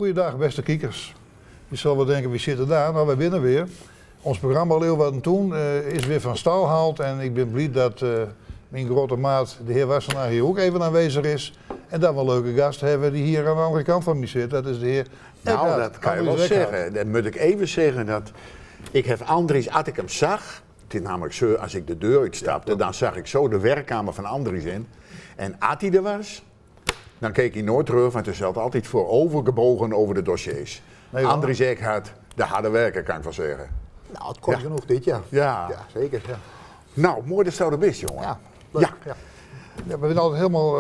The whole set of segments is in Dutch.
Goeiedag beste kijkers. Je zal wel denken, wie zit er daar? Nou, wij winnen weer. Ons programma Leeuwarden Toen is weer van stal gehaald en ik ben blij dat mijn grote maat, de heer Wassenaar, hier ook even aanwezig is. En dat we een leuke gast hebben die hier aan de andere kant van mij zit. Dat is de heer Nou, dat kan je wel zeggen. Dan moet ik even zeggen dat ik heb Andries, als ik hem zag, het is namelijk zo, als ik de deur uitstapte, dan zag ik zo de werkkamer van Andries in. En als hij er was, dan keek hij nooit terug, want hij zat altijd voorovergebogen over de dossiers. Nee, Andries Eckhardt, de harde werker, kan ik wel zeggen. Nou, het komt genoeg dit jaar. Ja. Ja, zeker. Ja. Nou, mooi dat zou er best, jongen. Ja, leuk. Ja. Ja, we zijn altijd helemaal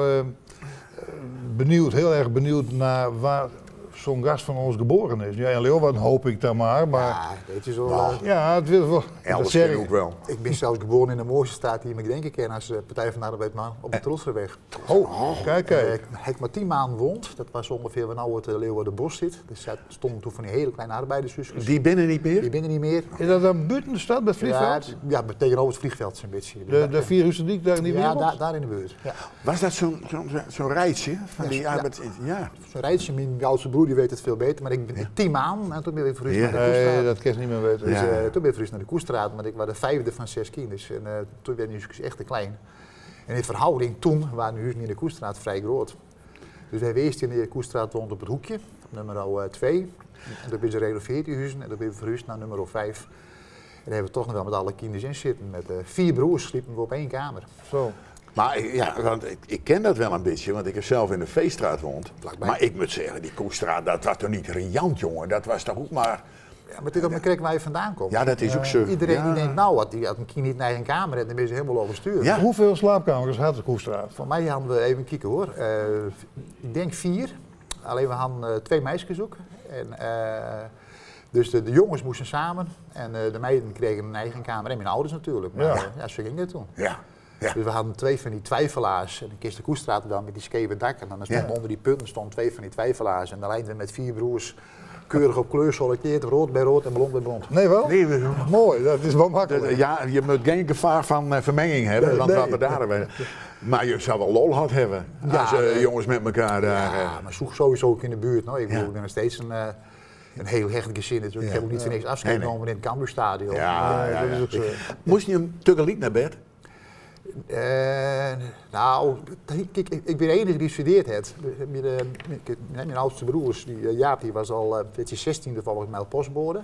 benieuwd, heel erg benieuwd naar waar zo'n gast van ons geboren is. Ja, in Leeuwarden hoop ik dan maar. Ja, weet je zo. Ja, het wil wel. Elders dat zeg ook wel. Ik ben zelfs geboren in de mooiste straat die je me denken ken als Partij van de Arbeid, man, op de Trotserweg. Kijk. Ik maar 10 maanden woont, dat was ongeveer waar nou het Leeuwardenbos zit. Dus daar stonden toen van die hele kleine arbeidershuisjes. Die binnen niet meer? Die binnen niet meer. Is dat dan buiten de stad, bij het vliegveld? Ja, tegenover het vliegveld zo'n beetje. De Vierhuizendiek daar in die wereld? Ja, daar in de buurt. Ja. Was dat zo'n reisje van die arbeid? Ja. Zo'n reisje, mijn oudste broer die weet het veel beter, maar ik ben 10 maanden en toen ben ik verhuisd naar de Koestraat. Nee, dat kan je niet meer weten. Dus, toen ben ik verhuisd naar de Koestraat, maar ik was de 5e van 6 kinders. En toen werd ik echt te klein. En in verhouding toen waren de huizen in de Koestraat vrij groot. Dus we hebben eerst in de Koestraat woont op het hoekje, nummer 2. En toen ben ze gerenoveerd die huizen en toen ben we verhuisd naar nummer 5. En daar hebben we toch nog wel met alle kinders in zitten. Met 4 broers sliepen we op 1 kamer. Zo. Maar ja, want ik ken dat wel een beetje, want ik heb zelf in de Veestraat gewoond. Maar ik moet zeggen, die Koestraat, dat was toch niet riant, jongen? Dat was toch ook maar... Ja, maar dit is ook een krek waar je vandaan komt. Ja, dat is ook zo. Iedereen die denkt, nou, als een kind niet naar eigen kamer heeft, dan ben je helemaal overstuurd. Ja. Hoeveel slaapkamers had de Koestraat? Van mij hadden we even kijken hoor. Ik denk 4. Alleen we hadden 2 meisjes ook. En, dus de jongens moesten samen en de meiden kregen een eigen kamer. En mijn ouders natuurlijk. Maar ja, zo ging dat toen. Ja. Ja. Dus we hadden 2 van die twijfelaars. En dan kist de Koestraat dan met die scheve dak. En dan stond onder die punten stonden 2 van die twijfelaars. En dan leidden we met 4 broers keurig op kleur solliciteerd, rood bij rood en blond bij blond. Nee wel? Nee, mooi, dat is wel makkelijk. ja, je moet geen gevaar van vermenging hebben, want wat we daar hebben. Maar je zou wel lol gehad hebben als jongens met elkaar daar. Ja, maar zoek sowieso ook in de buurt. Nou. Ik bedoel, ik ben nog steeds een heel hecht gezin. Ik heb ook niet voor niks afscheid genomen in het Cambuurstadion. Moest je hem tegelijk naar bed? Nou, kijk, ik ben de enige die studeerd heeft. Mijn oudste broers, Jaap, die was al 16e volgens mij op postbode.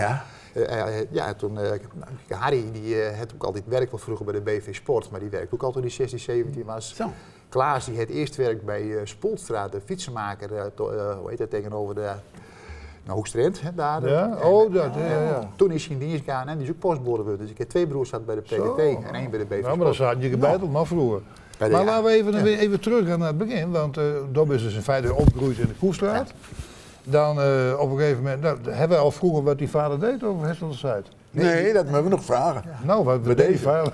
Ja? Toen Harry, die had ook altijd werk wel vroeger bij de BV Sport, maar die werkte ook al toen hij 16, 17 was. Zo. Klaas, die had eerst werk bij Spoelstraat, de fietsenmaker, hoe heet dat, tegenover de... Nou, Hoogstrand, daar. Ja? Toen is hij in dienst gegaan en die is ook postbode geworden. Dus ik heb 2 broers bij de PDT en 1 bij de BV. Nou, maar dan zat je gebeiteld nog vroeger. Maar laten we even terug gaan naar het begin, want Dob is dus in feite opgegroeid in de Koestraat. Dan op een gegeven moment, hebben we al vroeger wat die vader deed over Hesselderzijd? Nee, dat moeten we nog vragen. Ja. Nou, wat deed die vader?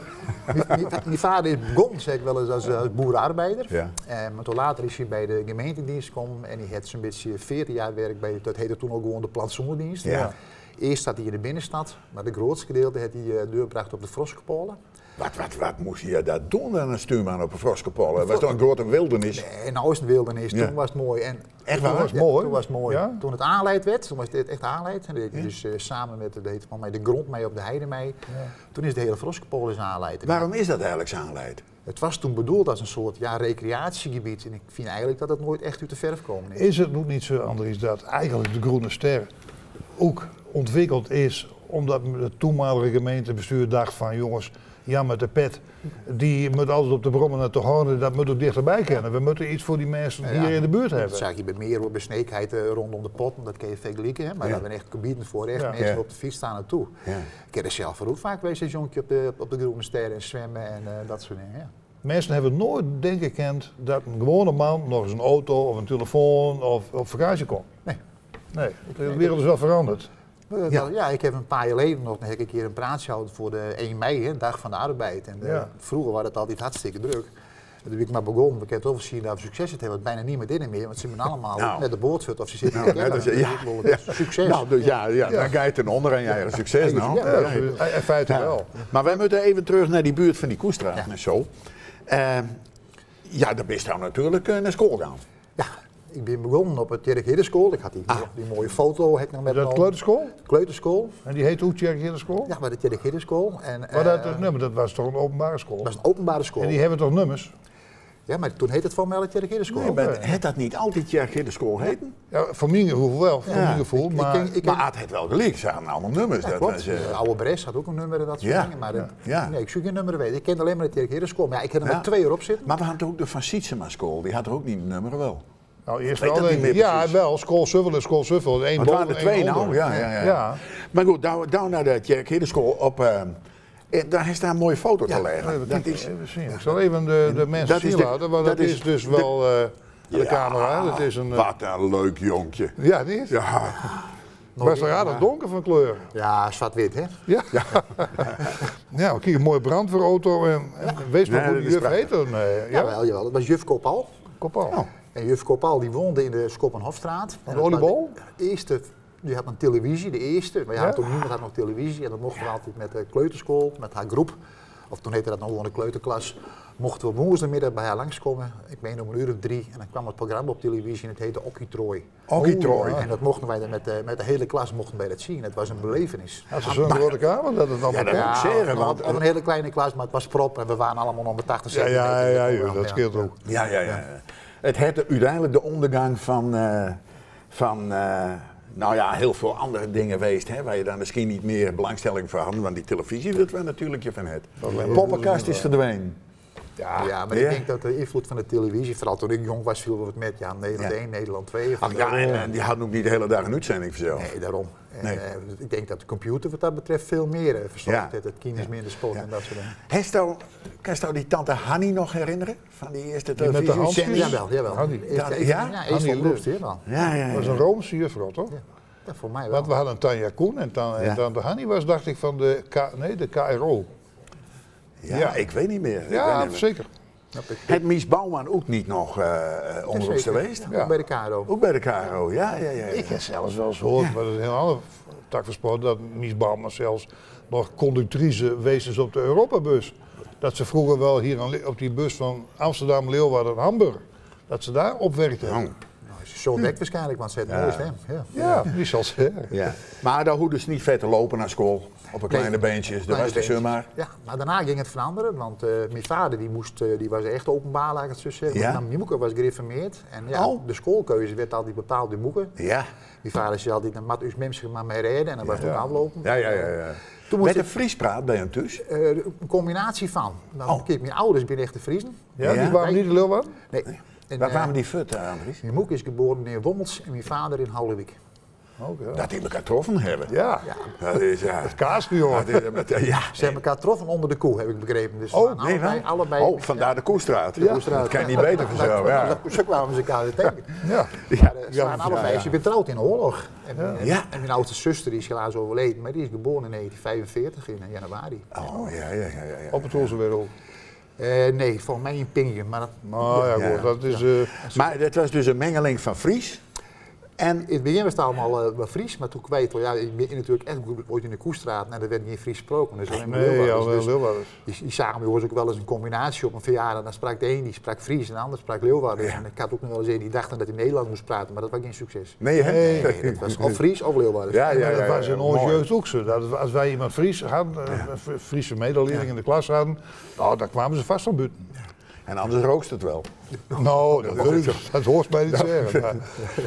Die vader is begonnen, zeg ik wel eens, als boerenarbeider. Ja. Maar toen later is hij bij de gemeentedienst gekomen en hij had zo'n beetje 14 jaar werk bij, dat heette toen ook gewoon de plantsoenendienst. Ja. Eerst zat hij in de binnenstad, maar de grootste gedeelte had hij doorgebracht op de Froskepolen. Wat moest je dat doen dan, een stuurman op een Froskepolen? Dat was toch een grote wildernis? Nee, nou is het wildernis, toen was het mooi. En echt waar? Toen was het mooi. Ja? Toen het aanleid werd, toen was het echt aanleid. En deed hij dus samen met de grond mee op de heide mee. Ja. Toen is de hele Froskepolen aanleid. Waarom is dat eigenlijk zo aanleid? Het was toen bedoeld als een soort recreatiegebied. En ik vind eigenlijk dat het nooit echt uit de verf komen is. Is het nog niet zo, Andries, dat eigenlijk de Groene Ster ook ontwikkeld is omdat het toenmalige gemeentebestuur dacht van jongens, ja met de pet, die moet altijd op de brommen naar te houden, dat moet ook dichterbij kennen. We moeten iets voor die mensen hier in de buurt hebben. Dat zag je bij meer besneekheid rondom de potten, dat kun je veel lieken, maar daar hebben echt gebieden voor, echt mensen op de fiets staan naartoe. Ja. Ik heb er zelf ook vaak geweest als jonkje op de Groene Ster en zwemmen en dat soort dingen. Ja. Mensen hebben nooit denken gekend dat een gewone man nog eens een auto of een telefoon of op vakantie kon. Nee, de wereld is wel veranderd. Ja, ik heb een paar jaar geleden nog een keer een praatje gehouden voor de 1 mei, dag van de arbeid. En vroeger was het altijd hartstikke druk. Toen ben ik maar begonnen, ik heb het overzien dat we succes het hebben, bijna niet meer meer, want ze zijn allemaal met de boordfut of ze zitten in de succes. Nou, dus dan ga je ten onder en jij succes nou. In feite wel. Maar wij moeten even terug naar die buurt van die Koestraat en zo. Ja, daar ben je nou natuurlijk naar school gaan. Ja, Ik ben begonnen op het Tjerk Hidderschool. Ik had die mooie foto. Met dat kleuterschool? Kleuterschool. En die heet ook Tjerk Hidderschool? Ja, bij de Tjerk Hidderschool. Maar dat was toch een openbare school? Dat was een openbare school. En die hebben toch nummers? Ja, maar toen heette het van mij de Tjerk Hidderschool. Nee, maar het dat niet altijd Tjerk Hidderschool heten? Ja, voor mijn gevoel wel. Voor mijn gevoel, maar het had wel gelijk. Ze hadden allemaal nummers. Ja, klopt. De oude Bres had ook een nummer en dat soort dingen. Maar nee, ik zoek geen nummer weten. Ik ken alleen maar de Tjerk Hidderschool. Maar ik heb er met 2 erop zitten. Maar we hadden ook de Van Sietsema school. Die had er ook niet een nummer wel. Nou, eerst wel, denk ik. Ja, wel. School Suffel en School Suffel. Het waren er 2 nou. Ja. Maar goed, down naar de Tjerk Hidderschool op... daar is daar een mooie foto te leggen. Dat is, ik zal even de mensen zien laten, want dat is dus wel de camera. Dat is een, wat een leuk jonkje. Ja, niet? Ja. Was er aardig donker van kleur. Ja, zwart-wit, hè? Ja. Ja, kijk, een mooie brandweerauto. Wees maar hoe die juf heet dan. Jawel. Dat was juf Kopal. Kopal. Oh. En juf Kopal die woonde in de Schoppenhofstraat. De oliebol? De eerste, die had een televisie, de eerste. Maar ja, toen niemand had nog televisie. En dan mochten we altijd met de kleuterschool, met haar groep. Of toen heette dat nog gewoon de kleuterklas. Mochten we woensdagmiddag bij haar langskomen. Ik meen om 1:03. En dan kwam het programma op televisie en het heette Okkie-Trooi. Okkie-Trooi. En dat mochten wij dan met de hele klas mochten wij dat zien. Het was een belevenis. Had ze zo'n grote kamer? Dat het allemaal dat moet ik zeggen. Want op een hele kleine klas, maar het was prop. En we waren allemaal om de 80 centimeter. Ja, dat scheelt ook. Ja. Het had uiteindelijk de ondergang van nou ja, heel veel andere dingen geweest, hè, waar je dan misschien niet meer belangstelling voor had. Want die televisie, dat was natuurlijk je van het. Poppenkast is verdwenen. Ja, maar ik denk dat de invloed van de televisie, vooral toen ik jong was, viel we het met Nederland 1, Nederland 2. En die hadden ook niet de hele dag een uitzending voor zichzelf. Nee, daarom. Nee. Ik denk dat de computer wat dat betreft veel meer verzorgt. Het kinders minder sport en dat soort dingen. Kan je die tante Hanny nog herinneren? Van die eerste televisie? Met de Jawel. Hanny. Ja, Hanny Lust, ja. Dat was een Roomse juffrouw, toch? Ja, voor mij wel. Want we hadden Tanja Koen en tante Hanny was, dacht ik, van de KRO. Ja, ik weet niet meer. Ja, zeker. Het Mies Bouwman ook niet nog onder ons geweest? Ja. Ook bij de KRO. Ook bij de KRO, ja. Ik heb zelfs wel eens gehoord, maar dat is een heel andere tak van sport, dat Mies Bouwman zelfs nog conductrice wees op de Europabus. Dat ze vroeger wel hier op die bus van Amsterdam, Leeuwarden en Hamburg, dat ze daar opwerkte. Zo dek waarschijnlijk, want ze heeft een mooie stem. Ja, die zal zeggen. Ja. Maar daar hoefde ze niet ver te lopen naar school. Op een kleine beentjes, dat was de zomaar. Ja, maar daarna ging het veranderen, want mijn vader die was echt openbaar, laat ik het zo zeggen. Ja. Mijn moeder was gereformeerd en de schoolkeuze werd altijd bepaald door moeken. Ja. Mijn vader zei altijd, dan moet u mensen maar mee rijden en dan was het ook aflopen. Ja. Met een Fries praat bij hem thuis? Een combinatie van. Kijk, mijn ouders zijn echt de Friesen. Ja, die waren niet de Leeuwarden? Nee. Waar kwamen die fut aan, Andries? Mijn moeder is geboren in Wommels en mijn vader in Houwelwijk. Dat die elkaar getroffen hebben. Ja. Dat is het kaasje, hoor. Ze hebben elkaar getroffen onder de koe, heb ik begrepen. Dus allebei. Vandaar de Koestraat. Ja. Dat kan je niet beter vanzelf. Zo kwamen ze elkaar tegen. Ze waren allebei getrouwd in de oorlog. En mijn oudste zuster die is helaas overleden, maar die is geboren in 1945 in januari. Op het Hulzenwereld. Nee, volgens mij in Pingen. Maar dat is... Maar het was dus een mengeling van Fries. En in het begin was het allemaal wel Fries, maar toen kwijt ik ben natuurlijk echt ooit in de Koestraat en er werd niet Fries gesproken. Dus alleen maar Leeuwarders. Je zagen we ook wel eens een combinatie op een verjaardag. Dan sprak de een die sprak Fries en de ander sprak Leeuwarders. En ik had ook nog wel eens een die dacht dat hij Nederlands moest praten, maar dat was geen succes. Nee, dat was of Fries of Leeuwarders. Dat was in onze jeugd ook zo. Dat als wij iemand Fries hadden, een Friese medeleerling in de klas hadden, nou, dan kwamen ze vast van buiten. En anders rookst het wel. Nou, dat hoort mij niet zeggen.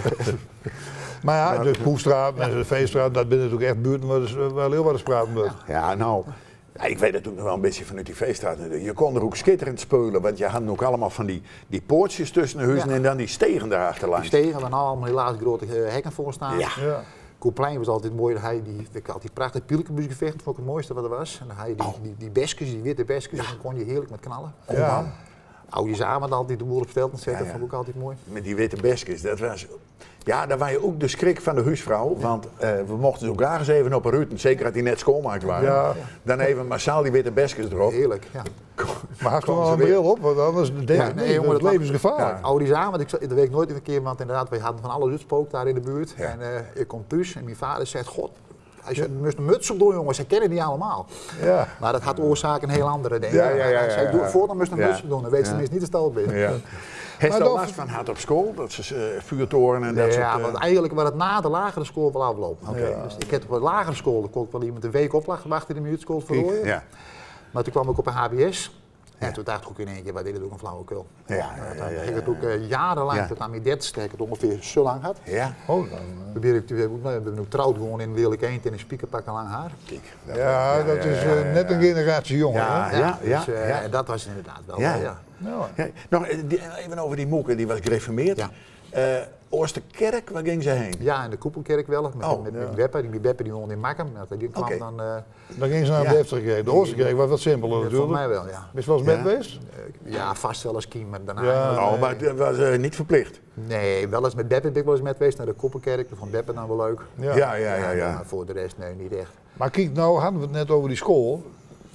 Maar de Koestraat en de Veestraat, dat zijn natuurlijk echt buurten waar Leeuwarders praten. Ja, nou, ik weet het ook nog wel een beetje vanuit die Veestraat. Je kon er ook schitterend spelen, want je had ook allemaal van die poortjes tussen de huizen en dan die stegen daarachter langs. Die stegen, waar nou allemaal helaas grote hekken voor staan. Ja. Koeplein was altijd mooi, ik had die prachtige pielkenbusgevecht, dat vond ik het mooiste wat er was. En dan had je die besjes, die witte besjes, en dan kon je heerlijk met knallen. Ja. Oude samen altijd de boel op stelten zetten, dat vond ik ook altijd mooi. Met die witte besjes, dat was... Ja, daar was je ook de schrik van de huisvrouw, want we mochten zo graag eens even op een ruiten, zeker als die net schoonmaakt waren. Ja. Dan even massaal die witte besjes erop. Heerlijk, ja. Maar had gewoon een bril op, want anders het levensgevaarlijk. Oude samen, dat weet ik nooit een keer, want inderdaad, we hadden van alles uitspookt daar in de buurt. Ja. En ik kom thuis en mijn vader zegt, God, Als je een muts op doet, jongens, ze kennen die allemaal. Ja. Maar dat had oorzaak een heel andere, denk ik. Ja. Doe voortaan moest een muts op doen, dan weet ze tenminste niet de stal binnen. Ja. Heeft je last van hard op school? Dat ze vuurtoren en dat soort... Ja, want eigenlijk was het na de lagere school wel afgelopen. Okay. Dus ik heb op de lagere school, daar kon ik wel iemand een week opwachten in de muziekschool voor rooien. Ja. Maar toen kwam ik op een HBS. En toen dacht ik ook in één keer, wat deed het ook een flauwekul. Ja. Toen ging het ook jarenlang, tot aan mijn 30ste, heb ik het ongeveer zo lang had. Ja. Oh, dan, Ik ben ook trouwd gewoon in Lelijk Eend en een spiekerpak en lang haar. Kijk, dat is net een generatie jonger. Ja. Dus, en dat was inderdaad wel. Ja. Ja. Ja, nog even over die moeke, die was gereformeerd. Ja. Oosterkerk, waar ging ze heen? Ja, in de Koepelkerk wel, met Beppe. Die Beppe die woonde in Makkum. Die kwam dan... Dan ging ze naar de Defterkerk. De Oosterkerk was wat simpeler natuurlijk. Volgens mij wel, ja. Is je wel eens met geweest? Ja, vast wel eens kiem, maar daarna... Ja, maar het was niet verplicht. Nee, wel eens met Beppe ben ik wel eens met geweest naar de Koepelkerk. Dat vond Beppe dan wel leuk. Ja. Maar voor de rest, nee, niet echt. Maar kijk, nou hadden we het net over die school.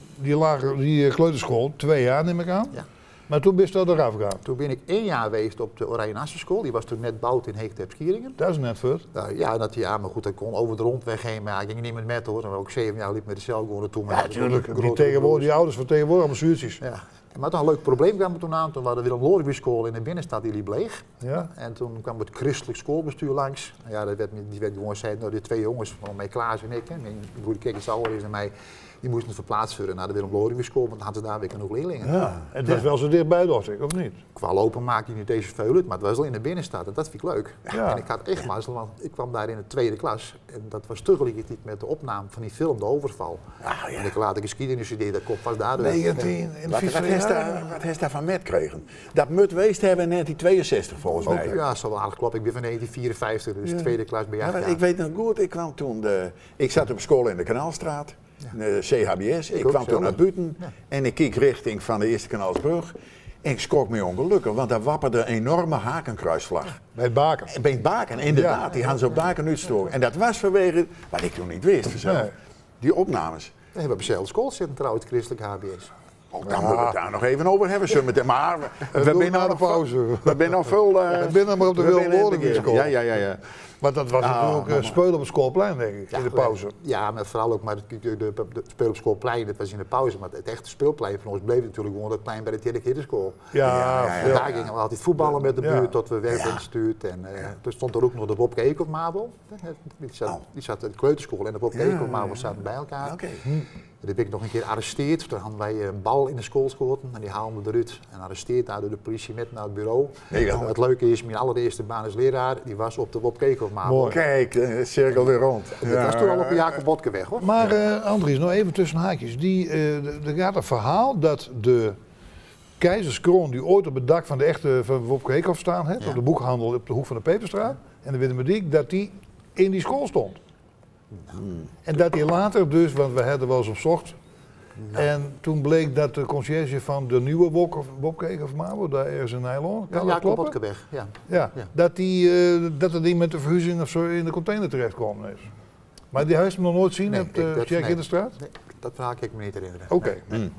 Die kleuterschool, 2 jaar neem ik aan. Ja. Maar toen bist je al eraf gegaan. Toen ben ik 1 jaar geweest op de Oranje Nassenschool. Die was toen net bouwd in Heegte-Skieringen. Dat is net voor. Maar goed, ik kon over de rondweg heen, maar ik ging niet met hoor. Dan was ook 7 jaar liep met de cel gewoon naartoe. Ja, natuurlijk. Die ouders van tegenwoordig allemaal zuurtjes. Ja. Maar toen een leuk probleem kwam er toen aan. Toen hadden we weer een Lorgby-school in de binnenstad, die liep leeg. Ja. En toen kwam het christelijk schoolbestuur langs. Ja, die werd gewoon zei, nou, die 2 jongens, van mij Klaas en ik, mijn broer Kik is ouder is dan mij, die moesten verplaatst worden naar de Willem Lorgby-school, want dan hadden ze daar weer genoeg leerlingen. Ja. Het was wel zo dichtbij, dacht ik, of niet? Qua lopen maakte hij niet deze veel uit, maar het was wel in de binnenstad en dat vind ik leuk. Ja. En ik had echt mazzel, want ik kwam daar in de 2e klas en dat was tegelijkertijd met de opname van die film De Overval. En ik laat de geschiedenisstudie, dat komt vast daardoor. 19 in Wat heeft daar van met gekregen? Dat moet geweest hebben in 1962 volgens mij. Ja, zo wel aardig klopt. Ik ben van 1954, dus 2e klas ben je. Ik weet nog goed, ik kwam toen, ik zat op school in de Kanaalstraat, de CHBS. Ik kwam toen naar buiten en ik keek richting van de Eerste Kanaalsbrug. En ik schrok me ongelukkig, want daar wapperde een enorme hakenkruisvlag. Bij het Baken. Bij het Baken, inderdaad. Ja. Die hadden ze op Baken uitstoken. En dat was vanwege, wat ik toen niet wist, die opnames. We hebben op dezelfde school zitten trouwens, het christelijk HBS. Dan moeten we het daar nog even over hebben. Zullen we het maar we zijn na de pauze. We zijn nog veel... We zijn maar op de Wilde-Lorgby-school. Ja. Maar dat was natuurlijk spelen op het schoolplein, denk ik, in de pauze. Ja, maar vooral ook, maar de speel op het schoolplein, dat was in de pauze. Maar het echte speelplein van ons bleef natuurlijk gewoon dat plein bij de Dirk Hidderschool. Ja. Daar gingen we altijd voetballen met de buurt tot we werden gestuurd. En toen stond er ook nog de Bobke Eekhoff-Mabo. Die zat in de kleuterschool en de Bobke Eekhoff-Mabo zaten bij elkaar. Dat heb ik nog een keer gearresteerd. Toen hadden wij een bal in de school geschoten en die haalden we eruit. En arresteerd daar door de politie met naar het bureau. Het leuke is, mijn allereerste baan als leraar, die was op de Bobke Eekhoff-Mabo. Kijk, de cirkel weer rond. Dat was toen al op Jacob Botkenweg hoor. Maar Andries, nog even tussen haakjes. Er gaat een verhaal dat de keizerskroon die ooit op het dak van de echte van Wopke Eekhoff staan, op de boekhandel op de hoek van de Peperstraat en de Willem, dat die in die school stond. En dat hij later dus, want we hadden wel eens opzocht, en toen bleek dat de conciërge van de nieuwe Wopke Eekhoff-Mabo, daar ergens in Nijland, kan dat kloppen? Botkenweg, ja. Dat er die met de verhuizing of zo in de container terechtgekomen is. Maar die huis hem nog nooit zien op de Jack in de straat? Nee, dat verhaal kan ik me niet herinneren. Oké. Nee.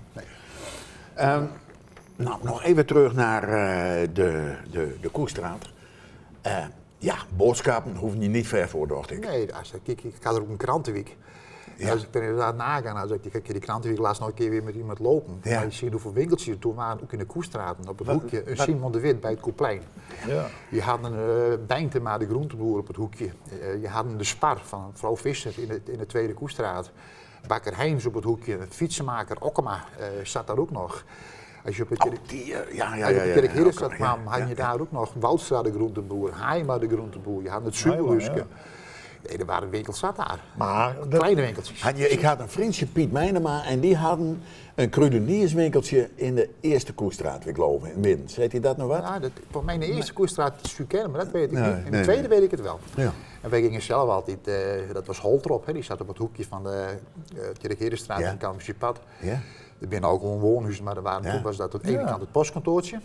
Nou, nog even terug naar de Koestraat. Boodschappen hoeven je niet ver voor, dacht ik. Nee, ik had er ook een krantenweek. Ja. Als ik ben inderdaad nagaan, als ik die krantenweek laatst nog een keer weer met iemand lopen. Ja. Maar je ziet hoeveel winkeltjes er toen waren, ook in de Koestraat. Op het hoekje, een Simon de Wit bij het Koeplein. Ja. Je had een Bijntema, de groenteboer, op het hoekje. Je had een De Spar van mevrouw Visser in de Tweede Koestraat. Bakker Heijms op het hoekje, fietsenmaker Okkema zat daar ook nog. Als je op het Kerk Hiddersstad kwam, had je daar ook nog Woudstra de groenteboer, Haima de groenteboer, je had het Subeluske. Nee, er waren winkels zat daar. Maar kleine winkeltjes. Ik had een vriendje, Piet Meinema, en die hadden een kruidenierswinkeltje in de Eerste Koestraat, ik geloof, in Midden. Weet hij dat nog wat? Ja, voor mij in de Eerste Koestraat is het kennen, maar dat weet ik niet. In de tweede weet ik het wel. Ja. En wij gingen zelf altijd, dat was Holtrop, die zat op het hoekje van de Kerk-Herenstraat en Kalmsjepad. Ja. Er binnen ook gewoon woonhuizen, maar toen was dat aan de ene kant het postkantoortje.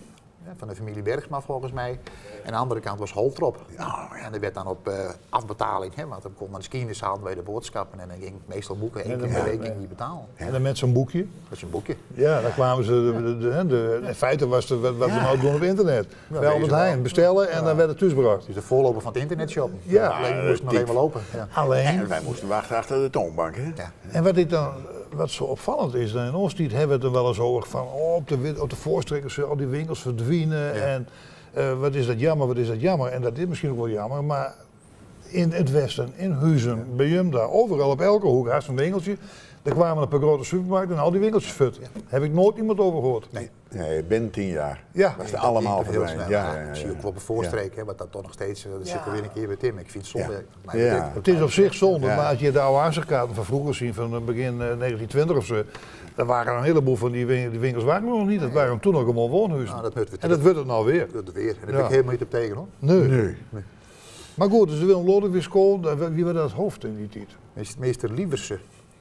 van de familie Bergsma volgens mij. En de andere kant was Holtrop. En er werd dan op afbetaling, want dan kon naar de skiën halen bij de boodschappen. En dan ging meestal boeken, 1 keer per week ging die betalen. En dan met zo'n boekje? Dat is een boekje. Ja, dan kwamen ze, in feite was het wat we nou doen op internet. Bij Albert Heijn, bestellen en dan werd het thuisgebracht. Dus de voorloper van het internetshoppen. Ja. Alleen we moesten nog even lopen. Ja. Alleen. En wij moesten wachten achter de toonbank. Hè? Ja. En wat zo opvallend is, dan in ons tijd hebben we het er wel eens over van op de voorstrekkers, al die winkels verdwijnen. Ja. En wat is dat jammer, wat is dat jammer. En dat is misschien ook wel jammer, maar in het westen, in Huizen, bij Jum daar, overal op elke hoek haast een winkeltje. Er kwamen een paar grote supermarkten en al die winkeltjes fut. Ja. Heb ik nooit iemand over gehoord. Nee, binnen 10 jaar. Ja. Was er allemaal verdwenen. Ik zie ook wel op een voorstreek, wat dat toch nog steeds, dat zit er weer een keer bij Tim. Ik vind het zonde. Ja. Het is op zich zonde, maar als je de oude aanzichtkaarten van vroeger ziet, van begin 1920 of zo, dan waren een heleboel van die winkels waren nog niet. Dat waren toen ook allemaal woonhuizen. Nou, en dat wordt het nou weer. Dat weer. En daar heb ik helemaal niet op tegen hoor. Nee. Maar goed, dus Willem Lodewijk school, wie was dat hoofd in die tijd? Meester Lieverse.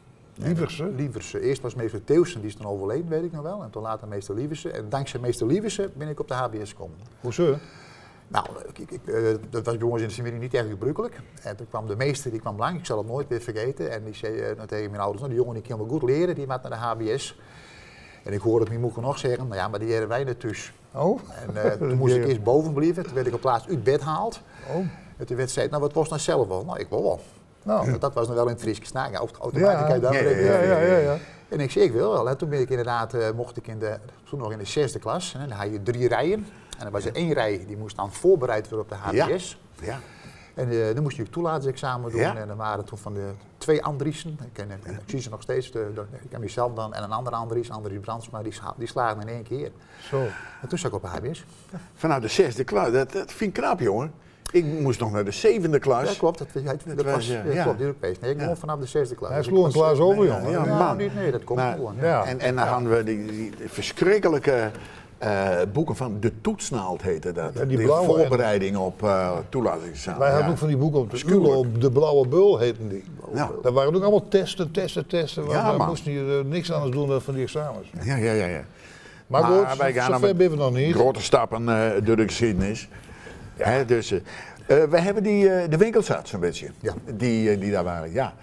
Lieverse. Eerst was meester Theeuwsen, die is toen overleden, weet ik nog wel. En toen later meester Lieverse. En dankzij meester Lieverse ben ik op de HBS gekomen. Hoezo? Nou, dat was bij ons in de familie niet erg gebruikelijk. En toen kwam de meester, die kwam lang, ik zal het nooit weer vergeten. En die zei tegen mijn ouders, die jongen die kan wel goed leren, die gaat naar de HBS. En ik hoorde mijn moeder nog zeggen, nou ja, maar die hebben wij net thuis. Oh. En toen moest ik eerst boven blijven, toen werd ik op plaats uit bed gehaald. Oh. En toen werd ze, nou wat was nou zelf wel? Nou, ik wil wel. Nou. Dat was nog wel in het Friese snaak, ja, automatisch Ja. En ik zei, ik wil wel. En toen ben ik inderdaad, mocht ik toen nog in de 6e klas. En dan had je 3 rijen. En dan was er 1 rij, die moest dan voorbereid worden op de HBS. Ja. En dan moest je ook toelatingsexamen doen. Ja. En dan waren toen van de 2 Andriessen. Ik zie ze nog steeds. Ik ken mezelf dan. En een andere Andries Brandsma, die slagen in 1 keer. Zo. En toen zat ik op de HBS. Vanuit de 6e klas, dat vind ik knap, jongen. Ik moest nog naar de 7e klas. Ja, klopt. Dat was Europees. Nee, ik kom vanaf de 6e klas. Hij sloeg een klas over, jongen. Ja, nee, dat komt gewoon. Ja. En dan hadden we die verschrikkelijke boeken van De Toetsnaald heette dat. Ja, die blauwe, voorbereiding op toelatingsexamen. Wij hadden ook van die boeken op de ULO, de Blauwe Beul heten die. Nou. Daar waren ook allemaal testen. Ja, We moesten hier niks anders doen dan van die examens. Ja. Maar goed, wij gaan zover ben we nog niet. Grote stappen door de geschiedenis. Ja. Hè, dus, we hebben de winkelsat zo'n beetje, die daar waren. Ja.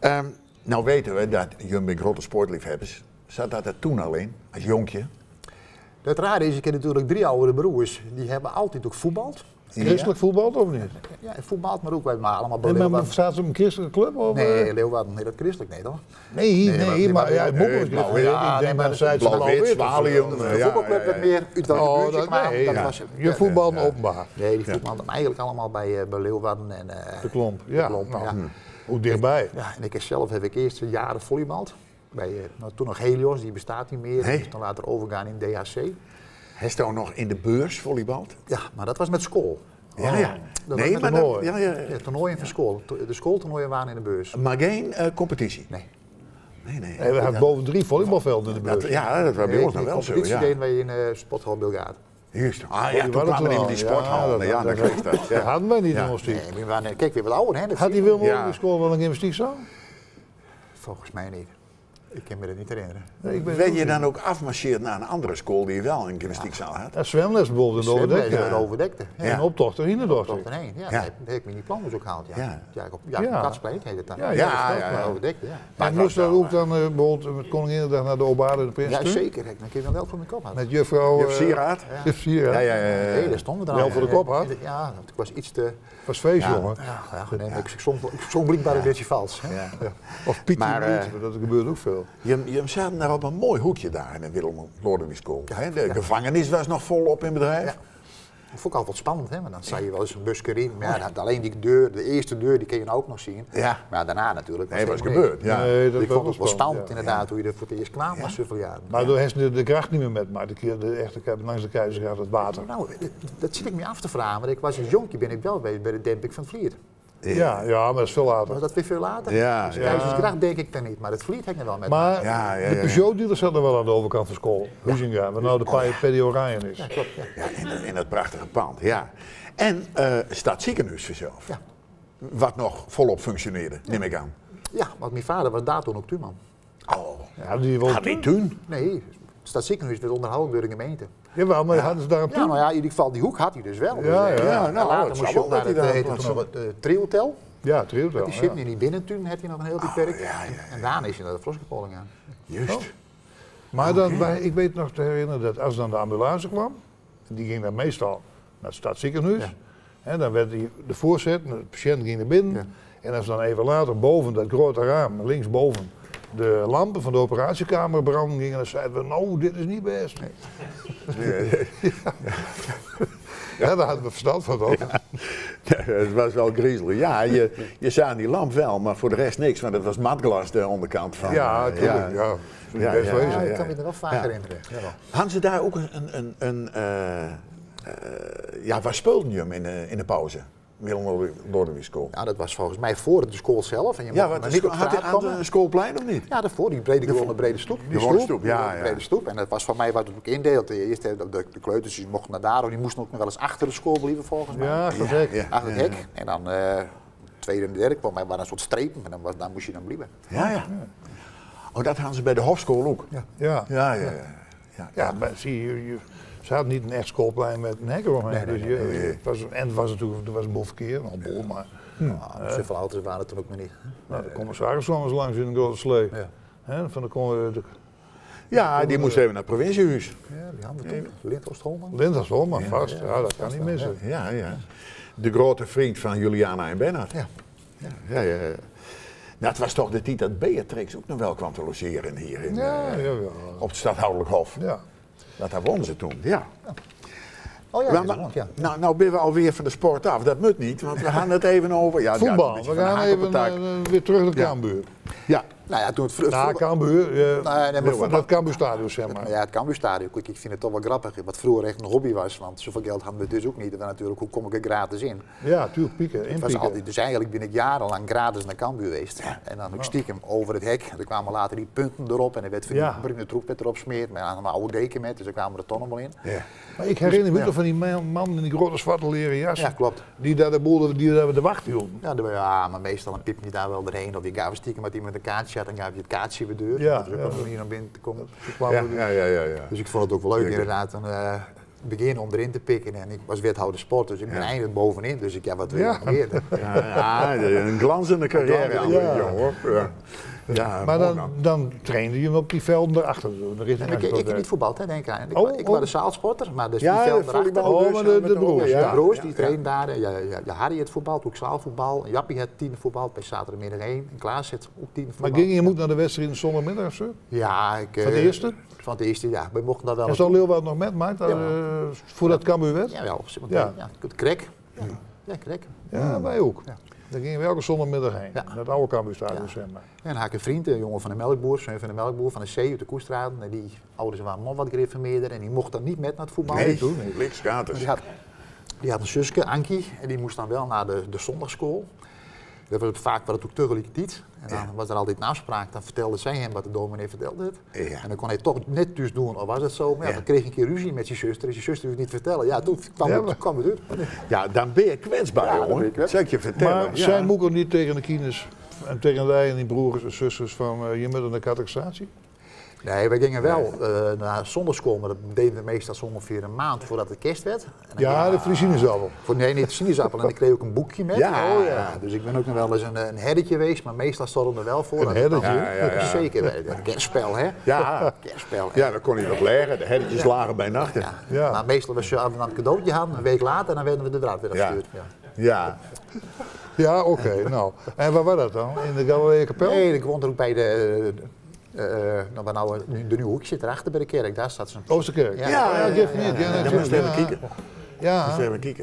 Nou weten we dat jullie grote sportliefhebbers, zat dat er toen al in, als jonkje? Het rare is, ik heb natuurlijk 3 oudere broers, die hebben altijd ook voetbald. Christelijk voetbal of niet? Ja, voetbald, maar ook wij maar allemaal bij Maar Leeuwarden. staat ze op een christelijke club? Of? Nee, Leeuwarden, nee, dat christelijk, nee toch? Nee, maar ja, het moet wel ja, ik denk maar dat zij het blauw-wit, Zwalium. De voetbalclub werd meer uit welke buurtje kwamen. Dat was, je voetbal openbaar. Nee, die voetbalden eigenlijk allemaal bij Leeuwarden en De Klomp, ja. Hoe dichtbij. Ja, en heb ik eerst jaren volleybald. Bij toen nog Helios, die bestaat niet meer. Die is dan later overgegaan in DHC. Hij stond nog in de beurs volleybald? Ja, maar dat was met school. Ja. Nee, maar dat... Ja, toernooien van school. De schooltoernooien waren in de beurs. Maar geen competitie? Nee. Nee, we hadden boven 3 volleybalvelden in de beurs. Dat was bij ons nog wel zo. De competitie deden wij in Sporthal Bilgaard. Juist. Toen kwamen we in die sporthal. Ja, dat kreeg dat. Dat hadden wij niet in ons team. Nee, we waren, kijk, weer wat ouder, hè? Had die Wilma op de school wel een gymnastiekzaal? Volgens mij niet. Ik kan me dat niet herinneren. Ben je dan ook afmarcheerd naar een andere school die wel een gymnastiekzaal had? Ja, zwemles bijvoorbeeld in de overdekte. Ja, overdekte. En optocht erheen, dochter. Optocht erheen, ja. Daar heb ik mijn diploma's ook gehaald, ja. Katspleet heet het dan. Ja. Overdekte, ja. Maar moest dat ook dan bijvoorbeeld met Koninginnedag naar de Obade de Prins? Ja, zeker. Dan kun je dan wel voor mijn kop had. Met juffrouw... Juf Sieraad? Juf Sieraad. Nee, daar stonden we dan. Wel voor de kop had? Ja, ik was iets te... Was feest, jongen. Nee, ik zong blijkbaar een beetje vals. Of Pieter Riet, dat gebeurt ook veel. Je zaten daar op een mooi hoekje daar in de Willem Lodewijk School. De gevangenis was nog volop in bedrijf. Ja. Dat vond ik altijd spannend, hè? Want dan sta je wel eens een busje in. Maar alleen die deur, de eerste deur, die kun je nou ook nog zien. Ja. Maar daarna natuurlijk. Nee, was gebeurd. Ja. Nee, dat ik vond het wel spannend, spannend inderdaad, hoe je er voor het eerst kwam was zoveel jaren. Maar door heeft de kracht niet meer met, maar de echte langs de keizer gaat het water. Nou, dat zit ik me af te vragen, want ik was als jonkje ben ik wel bij de Dempik van Vliet. Ja, maar dat is veel later. Was dat weer veel later? Ja. Dus Keizersgracht denk ik dan niet, maar het Vliet hangt er wel met. Maar de Peugeot-dealers zaten wel aan de overkant van school. Huizinga, waar nou de Paddy Orion is. Ja, klopt. Ja, in dat prachtige pand, ja. En stadsziekenhuis vanzelf. Ja. Wat nog volop functioneerde, neem ik aan. Ja, want mijn vader was daar toen ook tuinman. Oh, Ja, die gaat niet doen. Nee, het stadsziekenhuis werd onderhouden door de gemeente. Jawel, maar hadden ze daarop toe? Ja, nou ja, in ieder geval die hoek had hij dus wel. Ja, Dus, ja. Nou, later dat moest zou je ook wel naar dat hij het daar heette toen nog het Trilhotel. Ja, Triel wel. Die zit in die binnentuin, heb je nog een heel beperkt. En daarna is hij naar de Vloskepoling aan. Juist. Maar dan, ik weet nog te herinneren dat als dan de ambulance kwam, die ging dan meestal naar het stadsziekenhuis. Ja. En dan werd de voorzet, de patiënt ging naar binnen. Ja. En als dan even later boven dat grote raam, linksboven, de lampen van de operatiekamer branden gingen, dan zeiden we, nou, dit is niet best. Ja, daar hadden we verstand van, toch? Ja, het was wel griezelig. Ja, je zag die lamp wel, maar voor de rest niks, want het was matglas de onderkant van. Ja, natuurlijk. Ja. Ja, Best ja, wezen. Ik kan me er wel vaker herinneren. Jawel. Hadden ze daar ook waar speelden je hem in de pauze? Willem Lodewijk School. Ja, dat was volgens mij voor de school zelf. En je Ja, mocht wat niet op had straat hij komen. aan de schoolplein of niet? Ja, daarvoor, die brede stoep. Die gewone stoep, ja, De brede stoep. En dat was voor mij wat het ook indeeld. Eerst de kleuters die mochten naar daar, die moesten ook nog wel eens achter de school blijven volgens mij. Ja, gek. Achter het hek. En dan tweede en derde kwam mij maar een soort strepen en dan moest je dan blijven. Ja. Oh, dat hadden ze bij de hofschool ook? Ja. Ja. Ja, maar zie je, ze hadden niet een echt schoolplein met een hek eromheen. Nee. Het was natuurlijk, er was een boel verkeer, een boel, maar Zoveel auto's waren het toen ook nog niet. nou, de commissaris kwam eens langs in een grote slee. Ja. Hè, van de Ja, die moest even naar het provinciehuis. Ja, die hadden we toen. Lindhorst Holman. Lindas Holman vast, ja, dat kan niet missen. Ja. De grote vriend van Juliana en Bernhard. Ja. Ja. Nou, het was toch de tijd dat Beatrix ook nog wel kwam te logeren hier Ja. op het stadhoudelijk hof. Ja. Dat wonnen ze toen, ja. Oh ja, Nou ben we alweer van de sport af. Dat moet niet, want we gaan het even over... Ja, Voetbal, ja, we gaan even weer terug naar Cambuur. Ja. Nou ja, toen het Na Cambuur, nee, maar dat Cambuurstadion zeg maar. Ja, het Cambuurstadion. Ik vind het toch wel grappig. Wat vroeger echt een hobby was, want zoveel geld hadden we dus ook niet. En dan natuurlijk, hoe kom ik er gratis in? Ja, tuurlijk, pieken, Het was altijd, dus eigenlijk ben ik jarenlang gratis naar Cambuur geweest. En dan ook stiekem over het hek. Er kwamen later die punten erop en er werd van die bruine troep erop smeerd. Maar een oude deken met, dus daar kwamen er toch nog wel in. Ja. Maar ik herinner me nog van die man in die grote zwarte leren jas. Ja, klopt. Die daar de boel, die daar de wacht hield. Ja, maar meestal een pip je daar wel doorheen. Of je gaf stiekem met iemand een kaartje had, dan gaf je het kaartje weer deur. Ja, Dat is ook een manier om binnen te komen. Ja. Dus ik vond het ook wel leuk inderdaad. Begin om erin te pikken en ik was wethouder sport, dus ik ben eindelijk bovenin. Dus wat wil je nog meer? Ja, een glanzende carrière. Ja, maar dan trainde je hem op die velden erachter. Ik heb niet voetbald, hè, denk ik. Ik was de zaalsporter, maar dus die Ja, velden erachter. maar de broers. De broers die trainen daar. Harry het voetbal, ook zaalvoetbal. Jappie het tienvoetbal, bij zaterdagmiddag 1. En Klaas het ook tienvoetbal. Maar ging je moet naar de wedstrijd in de zondagmiddag of zo? Ja, Van de eerste? Van de eerste, ja. We mochten daar wel. En zal Leeuwarden nog met, Mike, voordat Cambuur werd? Jawel, ja. Krek. Ja, Krek. Ja, wij ook. Ja. Daar gingen we elke zondagmiddag heen. Ja. Naar het oude Cambuurstadion, zeg maar. En dan had ik een vriend, een jongen van de melkboer, zoon van de melkboer van de zee uit de Koestraat. En die ouders waren nog wat gereformeerder en die mocht dan niet met naar het voetbal. Nee, niks gratis. Die had een zusje, Ankie, en die moest dan wel naar de zondagschool. Dat was vaak wat het ook tegelijkertijd. En dan was er altijd een afspraak, dan vertelde zij hem wat de dominee vertelde het. Ja. En dan kon hij toch net dus doen, of was het zo. Maar dan kreeg ik een keer ruzie met zijn zuster, en zijn zuster het niet vertellen. Ja, toen kwam het uit. Ja, dan ben je kwetsbaar, jongen. Dat zou ik je vertellen. Maar zijn moeder niet tegen de kines en tegen wij en die broers en zusters van je moet naar de catechisatie? Nee, wij gingen wel naar zondagschool, maar dat deden we meestal zo ongeveer een maand voordat het kerst werd. Ja, de sinaasappel. Nee, niet de sinaasappel. En ik kreeg ook een boekje met. Ja. Dus ik ben ook nog wel eens een herdertje geweest, maar meestal stond er wel voor. Een herdertje? Ja. Zeker, kerstspel, hè? Ja. Kerstspel. Ja, dan kon hij wat leren. De herdertjes lagen bij nachten. Ja. Maar meestal was je dan een cadeautje hadden, een week later, dan werden we de draad weer afgestuurd. Ja. Ja, oké. Nou, en waar was dat dan? In de Galileïe Kapel? Nee, ik woonde ook bij de nieuwe hoek zit erachter bij de kerk, daar staat zo'n... Oosterkerk? Ja, geef niet. Ja, Dan moest even kijken. Ja. Moest even kijken.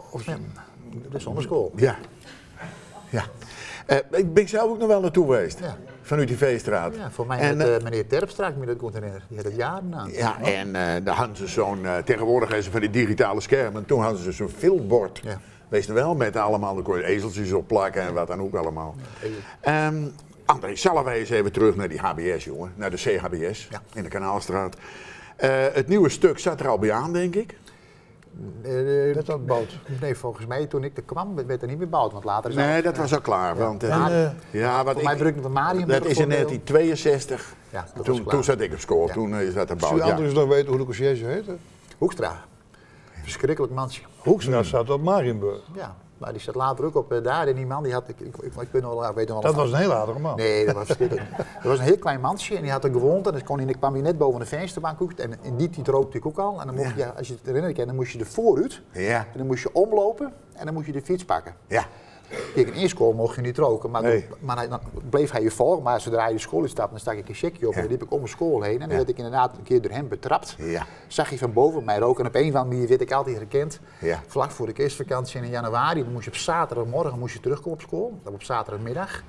De zondagschool. Ja. Ik ben zelf ook nog wel naartoe geweest. Ja. Vanuit die Veestraat. Ja, voor mij En, met meneer Terpstra, ik me dat goed herinneren. Die had het jaren aan. Ja, en daar hadden ze zo'n, tegenwoordig hebben ze van die digitale schermen. En toen hadden ze zo'n filmbord. Ja. Wees er wel met allemaal, dan kon je ezeltjes op plakken en wat dan ook allemaal. André, zullen wij eens even terug naar die HBS, jongen. Naar de CHBS in de Kanaalstraat. Het nieuwe stuk zat er al bij aan, denk ik. Dat had bouwd. Nee, volgens mij toen ik er kwam werd er niet meer gebouwd, want later is Nee, dat was al klaar. Want, voor mij drukte van Marium. dat is in 1962. Ja, dat was Toen klaar. zat ik op school, Ja. toen is dat er Zou bouwd. je anders nog weten hoe de conciërge heette? Hoekstra. Verschrikkelijk mansje. Hoekstra zat op Marienburg. Ja, maar die zat later ook op daar en die man die had, ik weet nog wel. Dat was een heel aardige man. Nee, dat was verschrikkelijk. Dat was een heel klein mansje en die had er gewoond en dan kwam hij net boven de vensterbank uit en in die tijd rookte ik ook al. En dan mocht je, als je het herinnert kent, dan moest je er vooruit en dan moest je omlopen en dan moest je de fiets pakken. Ja. Kijk, in eerste school mocht je niet roken, maar, dan bleef hij je volgen. Maar zodra je de school instapte, dan stak ik een checkje op en dan liep ik om de school heen. En dan werd ik inderdaad een keer door hem betrapt. Ja. Zag hij van boven mij roken en op een of andere manier werd ik altijd herkend. Ja. Vlak voor de kerstvakantie in januari, dan moest je op zaterdagmorgen terugkomen op school. Dan op zaterdagmiddag.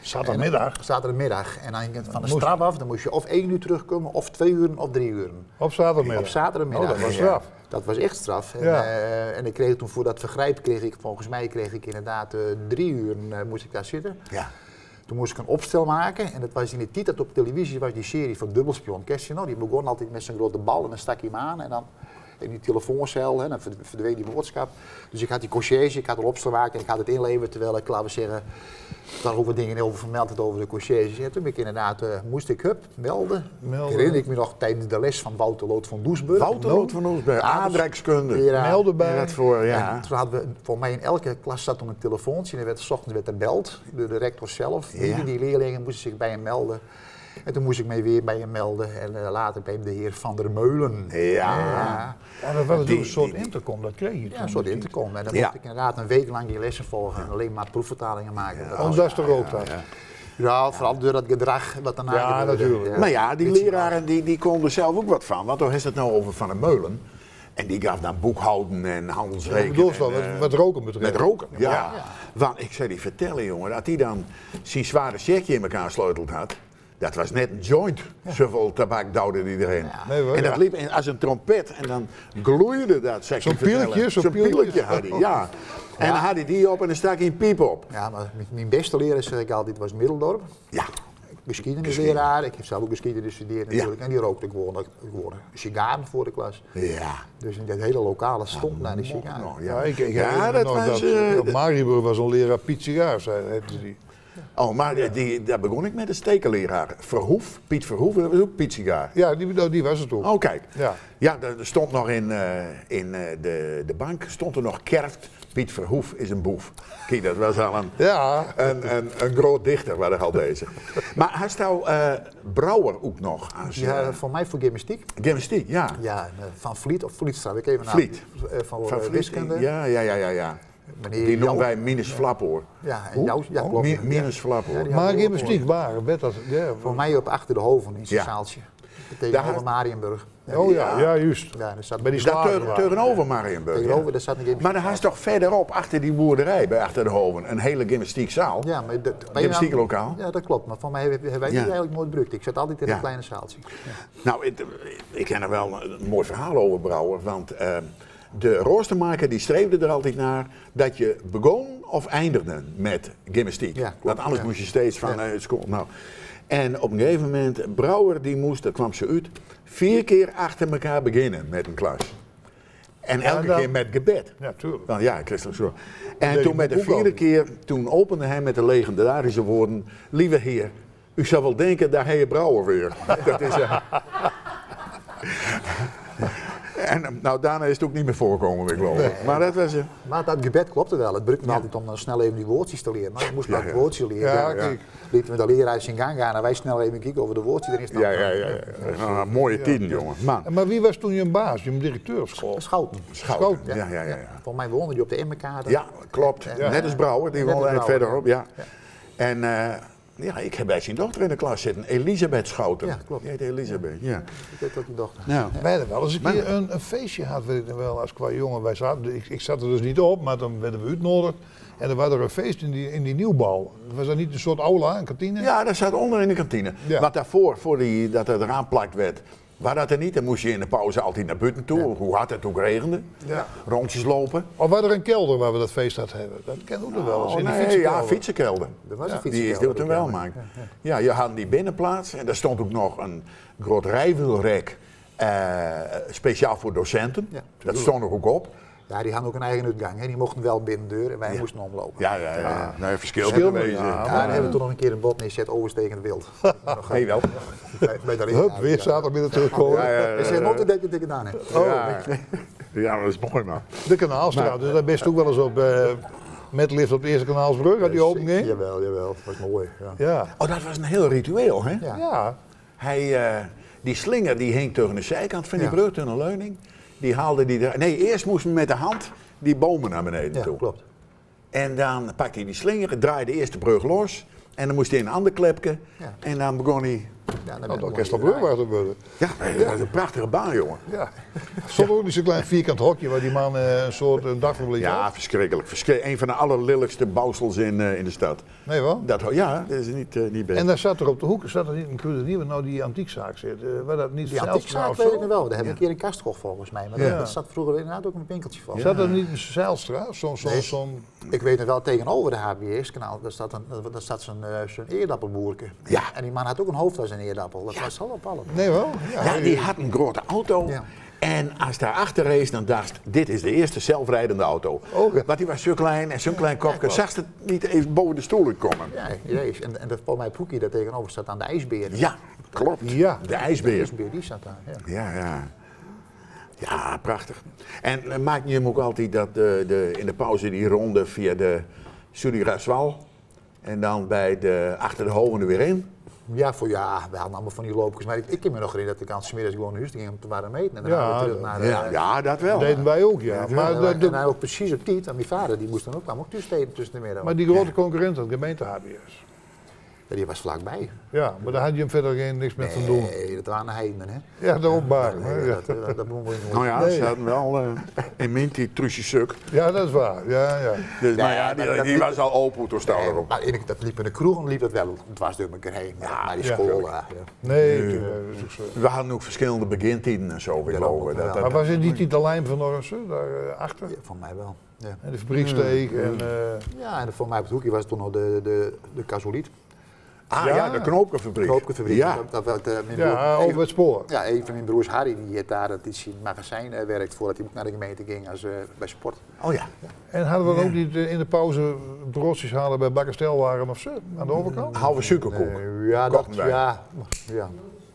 Zaterdagmiddag. En dan ging het van de straf af, dan moest je of 1 uur terugkomen, of 2 uur, of 3 uur. Op zaterdagmiddag? Op zaterdagmiddag. Oh, dat was straf. Dat was echt straf. Ja. En ik kreeg toen voor dat vergrijp, volgens mij inderdaad 3 uur moest ik daar zitten. Ja. Toen moest ik een opstel maken en dat was in de tijd dat op televisie was die serie van Dubbelspion. Ken je nog? Die begon altijd met zijn grote bal en dan stak hij hem aan en dan in die telefooncel, dan verdween die boodschap. Dus ik had die conciërge, ik had een opstel maken en ik had het inleveren terwijl ik, laten we zeggen, daar ook wat dingen over vermeld had over de conciërge. Toen ben ik inderdaad, moest ik melden. Herinner ik me nog tijdens de les van Wouter Lood van Doesburg. Wouter Lood van Doesburg, aardrijkskunde. Melden bij. En toen hadden we, voor mij in elke klas zat toen een telefoontje en s ochtends werd er beld door de rector zelf. Ja. Die leerlingen moesten zich bij hem melden. En toen moest ik mij weer bij hem melden en later bij de heer Van der Meulen. Ja, dat was een soort intercom, dat kreeg je toen. Ja, een soort intercom. En dan mocht ik inderdaad een week lang die lessen volgen en alleen maar proefvertalingen maken. Dat is toch ook dat? Ja, vooral door dat gedrag wat daarna gebeurde. Natuurlijk. Ja. Maar ja, die leraren die konden er zelf ook wat van. Want toen is het nou over Van der Meulen. En die gaf dan boekhouden en handelsrekenen. Wat roken betreft. Met roken, ja. Want ik zou die vertellen, jongen, dat hij dan zijn zware checkje in elkaar sleuteld had. Dat was net een joint. Zoveel tabak duwde die erin. Ja. En dat liep als een trompet en dan gloeide dat. Zo'n pieltje? Zo'n pieltje had hij, ja. En dan had hij die op en dan stak hij een piep op. Ja, maar mijn beste leraar, zeg ik altijd, was Middeldorp. Ja. Geschiedenisleraar. Ik heb zelf ook geschiedenis gestudeerd natuurlijk. Ja. En die rookte gewoon sigaren voor de klas. Ja. Dus in dat hele lokale stond naar de sigaren. Ja, ik herinner nog dat op Marienburg was een leraar Piet Sigaar, heette die. Oh, maar daar begon ik met een stekenleraar. Verhoef, Piet Verhoef, dat was ook Piet Sigaar. Ja, die was het ook. Oh, kijk. Ja, er stond nog in de bank, stond er nog kerft, Piet Verhoef is een boef. Kijk, dat was al een groot dichter, waar er al bezig. Maar had jou Brouwer ook nog? Ja, voor mij voor gymnastiek. Gymnastiek, ja. Ja, Van Vliet of Vlietstra, ik even Vliet. Van wiskunde. Ja. Die noemen wij minus flap hoor. Ja, en jou, ja klopt. Minus flap hoor. Maar gymnastiek waar? Werd dat, voor mij op achter de Hoven in zijn zaaltje. Tegenover Marienburg. Oh ja, juist. Ja, bij die slager. Tegenover Marienburg. Tegenover, daar zat een maar dan had je toch verderop, achter die boerderij bij Achter de Hoven, een hele gymnastiekzaal. Ja, maar gymnastieklokaal. Ja, dat klopt. Maar van mij hebben wij die eigenlijk nooit gebruikt. Ik zat altijd in een kleine zaaltje. Ja. Nou, ik ken er wel een mooi verhaal over Brouwer, want de roostermaker die streefde er altijd naar dat je begon of eindigde met gymnastiek. Ja, want anders moest je steeds van school. Nou. En op een gegeven moment, Brouwer die moest, dat kwam ze uit, 4 keer achter elkaar beginnen met een klas. En elke keer met gebed. Ja, tuurlijk. Want ja, christelijk zo. En toen met de 4e keer, toen opende hij met de legendarische woorden, lieve heer, u zou wel denken, daar heb je Brouwer weer. Dat is En nou, daarna is het ook niet meer voorkomen, ik geloof. Maar dat was Maar dat gebed klopte wel. Het brukte me altijd om dan snel even die woordjes te leren. Maar je moest maar woordjes leren. Lieten we de leraar zijn gang gaan en wij snel even kijken over de woordjes erin staan. Ja. Mooie tien, jongen. Maar wie was toen je baas, je directeur op school? Schouten. Ja. Volgens mij woonde die op de MK. Ja, klopt. Net als Brouwer, die woonde eigenlijk verderop. Ja. En ja, ik heb bij zijn dochter in de klas zitten, Elisabeth Schouten. Ja, klopt. Die heet Elisabeth, ja. Ik weet ook die dochter. Ja. Wij hadden wel eens een keer een feestje gehad, weet ik nog wel, als qua jongen. Wij zaten, ik zat er dus niet op, maar dan werden we uitgenodigd. En er was er een feest in die nieuwbouw. Was dat niet een soort aula, een kantine? Ja, dat zat onder in de kantine. Ja. Wat daarvoor, dat het eraan plakt werd, waar dat er niet, dan moest je in de pauze altijd naar buiten toe, hoe hard het ook regende. Ja. Rondjes lopen. Of was er een kelder waar we dat feest hadden hebben? Dat kennen we er wel eens. Fietsenkelder. Dat was een fietsenkelder. Die is dit er wel maken. Ja, je had die binnenplaats en daar stond ook nog een groot rijwielrek speciaal voor docenten. Ja. Dat stond er ook op. Ja, die hadden ook een eigen uitgang. Hè. Die mochten wel binnen de deur en wij moesten omlopen. Ja. Nou, verschil Verschil, wezen. ja. Ja, dan hebben we toen nog een keer een bot neerzet overstekend wild. Hey, wel. Bij de Hup, weer zaterdag terugkomen. Is het nooit dat ik het gedaan heb? Ja, dat is mooi, man. De Kanaalstraat, dus daar best ook wel eens op met lift op de Eerste Kanaalsbrug, had die open ging. Jawel, dat was mooi. Ja. Ja. Oh, dat was een heel ritueel, hè? Ja. Ja. Die slinger die hing tegen de zijkant van die brug, tegen een leuning. Die haalde die er... Nee, eerst moest men met de hand die bomen naar beneden toe. Klopt. En dan pakte hij die slinger, draaide eerst de brug los. En dan moest hij een ander klepje. Ja. En dan begon hij... Ja, Nou, de Orkesterbrug was er worden. Ja, dat was een prachtige baan, jongen. Ja. Stond ook niet zo'n klein vierkant hokje waar die man een soort dagverblijf had? Ja, verschrikkelijk. Een van de allerlilligste bouwsels in de stad. Nee wel? Dat is niet best. En daar zat er op de hoek, zat er niet een kruidenier waar nou die antiekzaak zit. Waar dat niet Die zelfs antiekzaak of weet ik zo? nog wel. Daar heb ik een keer een kast gekocht volgens mij. Maar Ja. dat zat vroeger inderdaad ook een winkeltje van. Zat er niet een Zijlstra? Nee. Zo'n... Ik weet nog wel, tegenover de HBS-kanaal, daar staat zo'n eerdappelboerke. Ja. En die man had ook een hoofd als een eerdappel. Dat was al op alle. Nee wel? Ja, die had een grote auto. Ja. En als daar achter race, dan dacht dit is de eerste zelfrijdende auto. Oh, ja. Want die was zo klein en zo'n klein kopje. Zag ze het niet even boven de stoel komen? Ja, idee. En voor mij Poekie daar tegenover staat aan de ijsbeer. Ja, klopt. Ja. De De ijsbeer. ijsbeer, die staat daar. Ja. Ja. Ja, prachtig. En maak je hem ook altijd dat in de pauze die ronde via de Sudiraswal en dan achter de Hoven weer in? We hadden allemaal van die loopjes. Maar ik kan me nog herinneren dat ik aan 's middags gewoon naar huis ging om te waren meten. En dan Ja, gaan we terug naar Ja, dat wel. Dat deden wij ook, ja. Maar, en dan ook precies op tijd. En mijn vader die moest dan ook, kwam ook tussen de middag. maar die grote concurrent had gemeente HBS. Ja, die was vlakbij. Ja, maar daar had je hem verder niks met van doen. Nee, dat waren heidenen, hè? Ja, de openbaar. Nee, Ja. dat doen we niet. Nou ja, Nee. ze hadden wel een mintie trusje suk. Ja, dat is waar. Ja, ja. Dus, Ja, maar ja, maar die was al open toen staan erop. Maar dat liep in de kroeg en liep dat wel. Het was door elkaar heen. Maar die ja. school. Nee, dat is ook zo. We hadden ook verschillende begintijden en zo, ik geloof. ja. Maar was het niet de lijn van Norrissen, daar achter? Ja, van mij wel. Ja, En de fabrieksteek en... ja en voor mij op het hoekje was toen nog de Casoliet. Ja, de Knoopkenfabriek. Knoopkenfabriek. Ja. ja, over het spoor. Ja, een van mijn broers Harry, die heeft daar dat is in het magazijn werkt voordat hij ook naar de gemeente ging als, bij sport. Oh ja. En hadden we ook niet in de pauze broodjes halen bij Bakkerstelwaren of zo, aan de overkant? Halve suikerkoek. Ja, dat, Kochten wij. ja. Ja,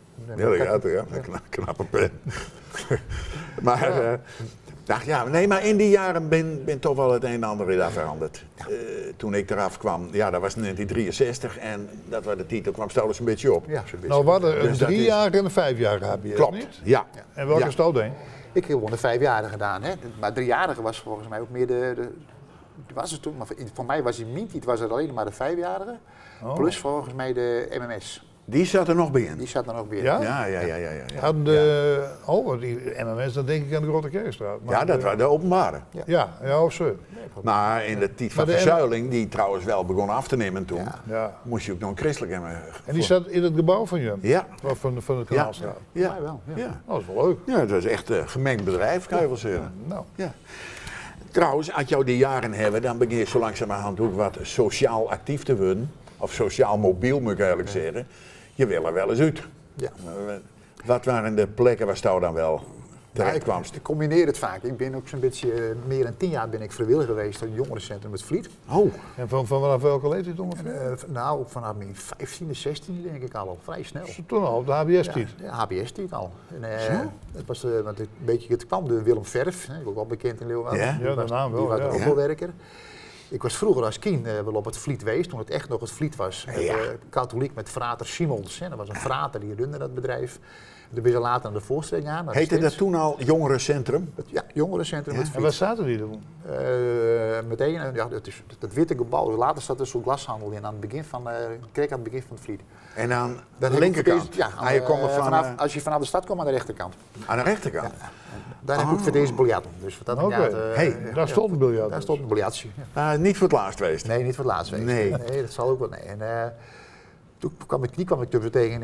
knappe pen. Maar, maar in die jaren ben toch wel het een en ander daar veranderd. Toen ik eraf kwam, ja, dat was 1963 en dat was de titel, kwam stelens een beetje op. Ja, zo'n beetje. Nou, we hadden een Dus dat 3-jarige en een 5-jarige HBS, Klopt, niet? ja. En welke Ja. stel dan? Ik heb gewoon de 5-jarige gedaan, hè. Maar 3-jarige was volgens mij ook meer was het toen, maar voor mij was hij niet, het was er alleen maar de 5-jarige. Oh. Plus volgens mij de MMS. Die zat er nog bij in. Die zat dan ook weer. Ja? Ja. Hadden de... Oh, die MMS, dan denk ik aan de Grote Kerkstraat. Maar Ja, dat waren de openbare. Ja, of zo. Maar in de tijd van Maar de verzuiling, die trouwens wel begon af te nemen toen, Ja. moest je ook nog een christelijk hebben. En die zat in het gebouw van je? Ja. Of van de Kanaalstraat? Voor Ja. mij wel. Ja. Ja. Nou, dat is wel leuk. Ja, het was echt een gemengd bedrijf, kan je wel zeggen. Nou, Ja. Trouwens, als jou die jaren hebben, dan begin je zo langzamerhand ook wat sociaal actief te worden. Of sociaal mobiel, moet ik eigenlijk zeggen. Je wil er wel eens uit. Ja. Wat waren de plekken waar Stouw dan wel terecht kwam? Ik combineer het vaak. Ik ben ook zo'n beetje, meer dan 10 jaar ben ik vrijwilliger geweest in het jongerencentrum met Vliet. Oh, en vanaf welke leeftijd ongeveer? Nou, vanaf mijn 15e, 16e denk ik al vrij snel. Toen al, op de HBS-tiet. Ja, HBS-tiet al. En, het was want het kwam door Willem Verf, ook wel bekend in Leeuwarden. Ja? Ja, de naam wel, Die was ja. ook wel werker. Ik was vroeger als kind wel op het Vliet geweest, toen het echt nog het Vliet was. Ja. Katholiek met frater Simons. Hè. Dat was een frater die runde dat bedrijf. Toen ben je later naar de voorstelling aan. heette dat toen al jongerencentrum? Ja, jongerencentrum met En Vliet. waar zaten die dan? Meteen, ja, dat witte gebouw. Later zat er zo'n glashandel in aan het begin van, kreeg aan het begin van het Vliet. En aan Dan de heb ik linkerkant? voor deze- ja, Je komt er als je vanaf de stad komt aan de rechterkant. aan de rechterkant? Daar heb ik voor deze biljarten. Dus wat dat Oké. inderdaad, Hey, daar stond een biljart. Daar stond een biljartje. Ja. Niet voor het laatst geweest? Nee, niet voor het laatst geweest. Nee. Nee, dat zal ook wel. Nee. En, Toen kwam ik te tegen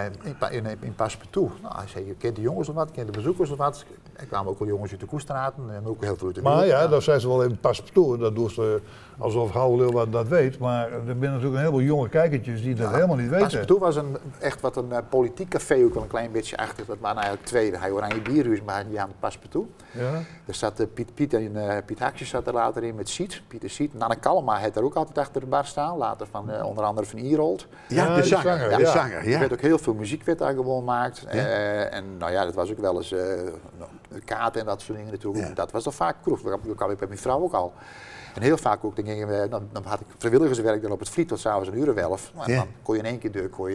in Paspartout. Nou, hij zei, je kent de jongens of wat, je kent de bezoekers of wat. Er kwamen ook wel jongens uit de Koestraten en ook heel veel uit de Maar buurt. ja, dat zijn ze wel even Paspartout. En dat doen ze alsof Houweleel wat dat weet. Maar er zijn natuurlijk een heleboel jonge kijkertjes die dat helemaal niet weten. Paspartout was echt wat een politiek café, ook wel een klein beetje achter. Dat waren eigenlijk twee. Hij Oranje Bierhuis, maar die aan Paspartout. Ja. Daar zat Piet Haksjes zat er later in met Siet, Pieter Siet. Nanne Kalma had er ook altijd achter de bar staan, later van onder andere van Ierold. Ja, de zanger. De zanger, Er werd ook heel veel muziek werd daar gewoon gemaakt. Ja. En nou ja, dat was ook wel eens kaarten en dat soort dingen natuurlijk. Ja. Dat was al vaak kroeg. Dat kwam ik bij mijn vrouw ook al. En heel vaak ook, dan had ik vrijwilligerswerk dan op het Vliet tot s'avonds 1:11. En dan kon je in één keer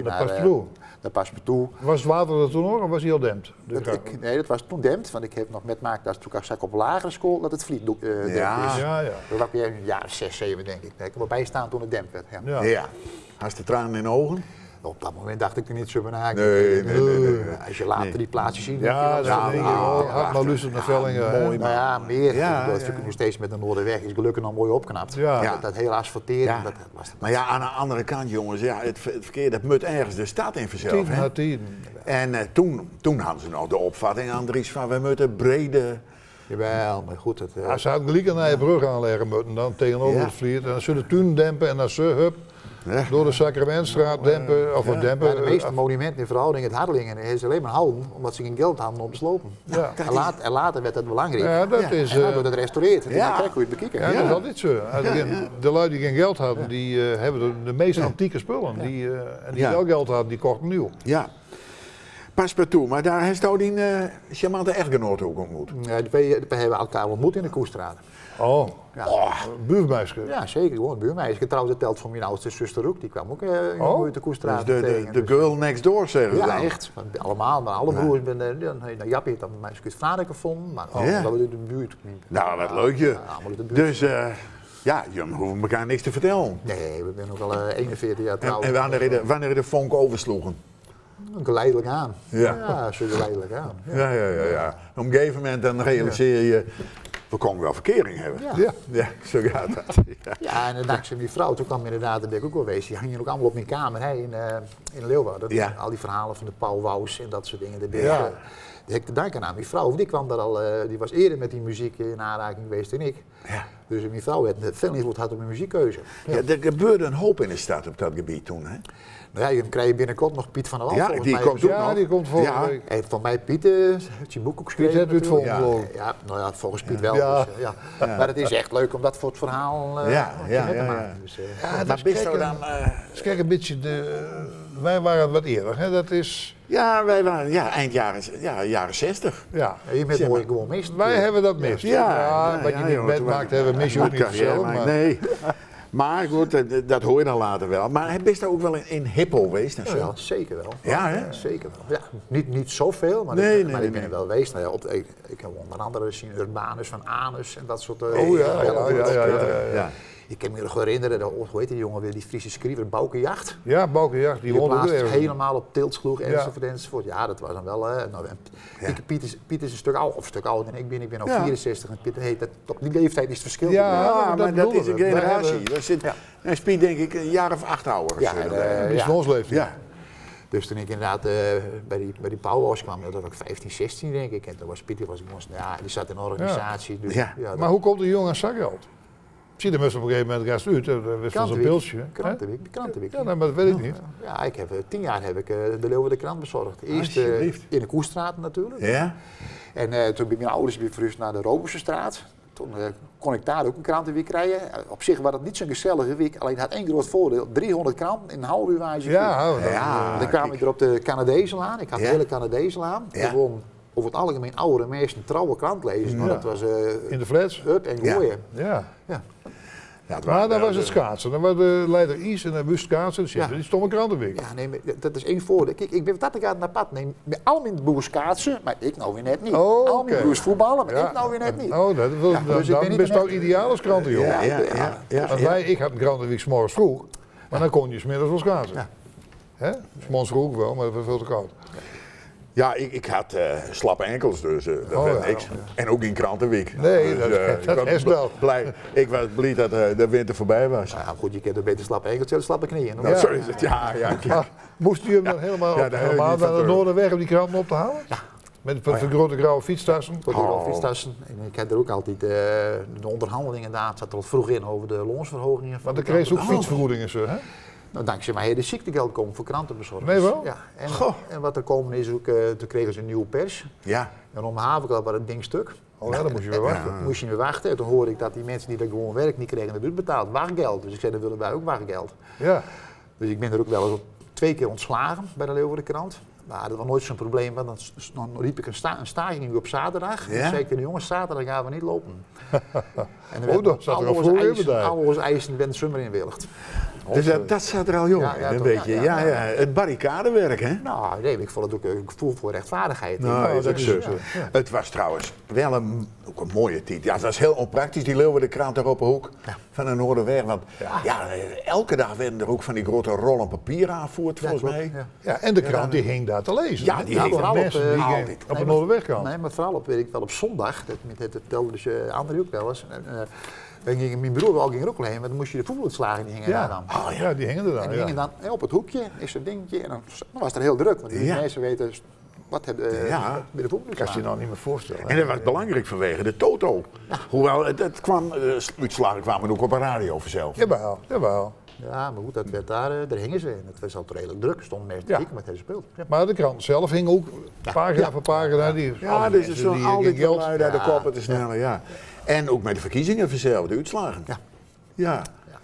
naar Paspartout. Was het water er toen nog of was hij al dempt? Nee, dat was toen dempt. Want ik heb nog met maakt dat toen zat ik op lagere school dat het Vliet dempt is. Ja. Dat was in de jaren 6, 7 denk ik. Ik heb erbij staan toen het dempt werd. Ja. Had je tranen in de ogen? Op dat moment dacht ik er niet zo van aan. Nee. Als je later die plaatsjes ziet. Ja, had maar lust naar Vellingen. Mooi, maar ja, meer. Dat vind ik nog steeds met de Noorderweg. Is gelukkig nog mooi opknapt. Ja. Dat hele asfalteren. Dat was maar ja, aan de andere kant, jongens, het verkeer dat moet ergens de stad in vanzelf. 10. En toen hadden ze nog de opvatting, Andries, van we moeten brede. Jawel, maar goed. Als ze hadden gelijk naar je brug aanleggen moeten dan tegenover het Vliet. En dan zullen de tuin dempen en dan hup. Ja. Door de Sacramentstraat dempen, of dempen. Maar de meeste monumenten in verhouding, het Hardelingen, is alleen maar houden, omdat ze geen geld hadden om te slopen. Ja. En later werd dat belangrijk. Ja, dat is, en dan wordt het gerestaureerd. En dan kijk hoe je het bekijkt. Ja, dat is altijd zo. De lui die geen geld hadden, die hebben de meest antieke spullen. Die wel geld hadden, die kochten nieuw. Ja. Paspartout, maar daar heeft jou die charmante echtgenoot ook ontmoet. Ja, we hebben elkaar ontmoet in de Koestraat. Oh, buurmeisje. Ja, zeker, gewoon een buurmeisje. Trouwens, dat telt voor mijn oudste zuster ook. Die kwam ook uit de Koestraat dus tegen. De girl next door, zeggen ze dan. Ja, echt. Allemaal, maar alle broers. Jappie heeft dan een meisje uit Vlaanderen gevonden, maar dat we uit de buurt. Nou, wat leuk je. Dus jullie hoeven elkaar niks te vertellen. Nee, we zijn ook al 41 jaar trouw. En wanneer de vonk oversloegen? Geleidelijk aan. Ja, zo geleidelijk aan. Ja. Op een gegeven moment dan realiseer je, we konden wel verkering hebben. Ja, zo gaat dat. Ja, en dankzij mijn vrouw, toen kwam inderdaad, dat ben ik ook wel geweest, die hingen ook allemaal op mijn kamer in Leeuwarden. Al die verhalen van de Paul Wous en dat soort dingen. Die heb ik te danken aan mijn vrouw. Die kwam daar al, die was eerder met die muziek in aanraking geweest dan ik. Ja. Dus mijn vrouw had veel invloed had op mijn muziekkeuze. Ja, er gebeurde een hoop in de stad op dat gebied toen, hè? Nou ja, je krijgt binnenkort nog Piet van der Wal. Ja, die komt ook nog. Die komt volgende week. En van mij Piet heeft je boek ook geschreven. Piet heeft het volgende. Ja, nou ja, volgens Piet wel. Ja. Dus, maar het is echt leuk om dat voor het verhaal te maken. Dus, maar best dan... Kijk, een beetje wij waren wat eerder, hè? Dat is... Ja, wij waren eind jaren 60. Ja. Je bent mooi gewoon mist. Wij hebben dat mist. Wat je niet metmaakt, hebben mis je ook niet zelf. Nee. Maar goed, dat hoor je dan later wel. Maar hij is daar ook wel in hippo geweest en zo? Ja, zeker wel. Ja, hè? Zeker wel. Ja, niet zoveel, maar ik ben er wel geweest. Nou ja, ik heb onder andere zien Urbanus van Anus en dat soort... ja. Ik kan me nog herinneren, hoe heet die jongen weer, die Friese schrijver, Boukenjacht. Ja, Boukenjacht, die won ook weer. Helemaal op tiltsloeg enzovoort. Ja, dat was dan wel... Piet is een stuk ouder dan ik ben al 64 en Piet heet dat, op die leeftijd is het verschil. Ja, maar dat is een generatie. Dat Piet denk ik een jaar of 8 ouder. Ja, die is ons leeftijd. Ja. Dus toen ik inderdaad bij die Pauwhuis kwam, dat was ik 15, 16 denk ik. En toen was Piet, die zat in een organisatie. Dus, maar hoe komt een jongen aan zakgeld? Zie je, op een gegeven moment gast uit, dat was van zo'n pilsje. Krantenweek. Ja, maar dat weet ik niet. Ja, ik heb 10 jaar heb ik de Leeuwarden krant bezorgd. Eerst in de Koestraat natuurlijk. Ja. En toen ben mijn ouders weer verhuisd naar de Robersenstraat. Toen kon ik daar ook een krantenweek krijgen. Op zich was het niet zo'n gezellige week, alleen het had één groot voordeel. 300 kranten in een half uur waren ze. Dan kwam ik er op de Canadezenlaan. Ik had de hele Canadezenlaan. Gewoon over het algemeen oude mensen trouwe krant lezen. Maar dat was in de flats. Up en gooien. Ja, maar dan was het schaatsen. Dan was de leider Is en dan moest schaatsen. Die stomme krantenweek. Ja, nee, dat is één voordeel. Kijk, ik ben dat naar pad. Nee, al mijn broers schaatsen, maar ik nou weer net niet. Al mijn broers voetballen, maar ik nou weer net niet. Dus dan best ook ideaal als krantenjongen. Ik had een krantenweek 's morgens vroeg, maar dan kon je 's middags wel schaatsen. 's morgens vroeg wel, maar dat was veel te koud. Ja, ik had slappe enkels, dus dat werd niks. Ja. En ook in Krantenweek. Nee, dus, dat is wel. Ik was blij dat de winter voorbij was. Nou ja, goed, je kent een beter slappe enkels dan slappe knieën. Ja, zo is het, ja. Moest u hem dan helemaal naar de Noorderweg om die kranten op te halen? Ja. Met grote grauwe fietstassen? Fietstassen. En ik heb er ook altijd de onderhandelingen inderdaad, zat er al vroeg in over de loonsverhogingen. Want dan kreeg ze ook fietsvergoedingen, hè? Nou, dankzij mij de ziektegeld komen voor krantenbezorgers. Nee wel? Ja. En wat er komen is ook, toen kregen ze een nieuwe pers. Ja. En om Havenklap was het ding stuk. Oh ja, dan moest je weer wachten. Ja. Moest je weer wachten. En toen hoorde ik dat die mensen die daar gewoon werk niet kregen, dat werd betaald. Wachtgeld. Dus ik zei, dan willen wij ook wachtgeld. Ja. Dus ik ben er ook wel eens 2 keer ontslagen bij de Leeuwardenkrant. Maar dat was nooit zo'n probleem, want dan riep ik een staking op zaterdag. En dan zei ik tegen de jongens, zaterdag gaan we niet lopen. En dan zat er al vroeger bij. Al onze eisen ben zomer inwilligd. Dus dat zat er al jong een beetje. Ja, het barricadewerk, hè? Nou, nee, ik vond het ook een gevoel voor rechtvaardigheid. Nou, dat is zo. Het was trouwens wel ook een mooie tijd. Ja, dat is heel onpraktisch, die Leeuwardenkrant daar op de hoek van de Noorderweg. Want elke dag werden er ook van die grote rollen papier aangevoerd, volgens mij. Ja, en de krant die hing daar te lezen. Ja, die hing vooral op de Noorderwegkant. Nee, maar vooral op, weet ik wel, op zondag, dat vertelde dus André ook wel eens. Dan ging mijn broer al ging er ook al heen, maar dan moest je de voetbaluitslagen, die hingen daar dan. Ja, die hingen er dan. En die hingen dan op het hoekje, is zo'n dingetje, en dan was het heel druk, want die mensen weten wat hebben bij de voetbaluitslagen. Kan je je nou niet meer voorstellen. En dat was belangrijk vanwege de toto. Ja. Hoewel, het kwam, uitslagen kwamen ook op een radio vanzelf. Jawel. Ja, maar goed, dat werd daar hingen ze. En het was altijd redelijk druk, stond mensen te kijken met deze speelt. Ja. Maar de krant zelf hing ook pagina voor pagina. Dus is zo'n al die geluid uit de koppen te snellen, ja. En ook met de verkiezingen vanzelf, de uitslagen. Ja.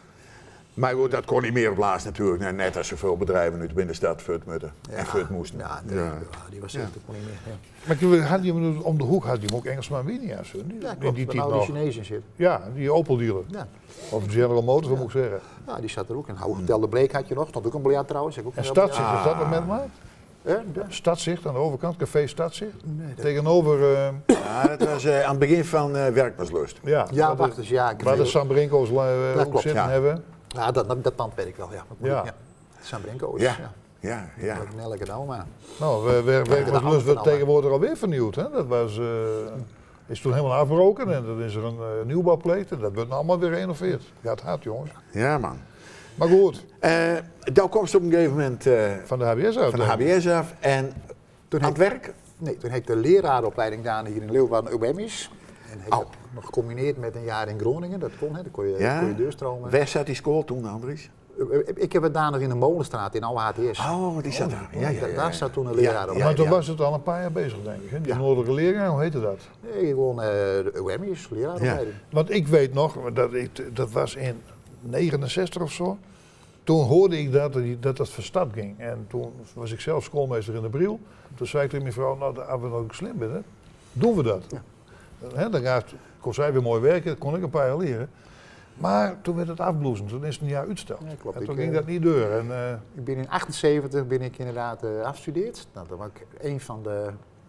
Maar goed, dat kon niet meer op laatst natuurlijk. Net als zoveel bedrijven uit de binnenstad voor het moeten en voor het moesten. Die was zeker kon niet meer. Maar had je hem om de hoek had je hem ook Engelsman Winia's. Ja, klopt. Die Chinezen zit. Ja, die Opel dealer. Ja. Of General Motors, moet ik zeggen. Ja, die zat er ook in. Hotel de Bleek had je nog, stond ook een biljart trouwens. En Stadzicht, is dat wat met mij? Stadzicht aan de overkant, café Stadzicht. Nee, tegenover. Dat was aan het begin van Werkmanslust. Ja, wacht eens, ja. Waar de San Brinko's ook zitten hebben. Ja, dat pand weet ik wel, ja. San Brinko's. Ja. Nelke Dalma. Nou, Werkmanslust wordt tegenwoordig alweer vernieuwd. Hè? Dat was, is toen helemaal afgebroken en dan is er een nieuwbouwpleet en dat wordt allemaal weer gerenoveerd. Gaat hard, jongens. Ja, man. Maar goed. Dan kwam ze op een gegeven moment van de HBS af. Van de HBS af en toen aan het werk? Nee, toen heb ik de leraaropleiding gedaan hier in Leeuwarden UMI's. En heb ik nog gecombineerd met een jaar in Groningen, dat kon, hè. Dan kon je deurstromen. Waar zat die school toen, Andries? Ik heb het daar nog in de Molenstraat in oude HTS. Oh, die zat daar. Daar zat toen een leraaropleiding. Maar toen was het al een paar jaar bezig, denk ik. Hè? Die noordelijke leergang, hoe heette dat? Nee, gewoon de UMI's, leraaropleiding. Want ik weet nog, dat was in 69 of zo. Toen hoorde ik dat het van stad ging. En toen was ik zelf schoolmeester in de Briel. Toen zei ik tegen mijn vrouw, nou, als we nog slim zijn, doen we dat. Ja. Dan kon zij weer mooi werken, dat kon ik een paar jaar leren. Maar toen werd het afbloezen, toen is het een jaar uitstel. Ja, klopt. En toen ging dat niet door. En, ik ben in 1978 inderdaad afgestudeerd. Nou, dat was ik een van de...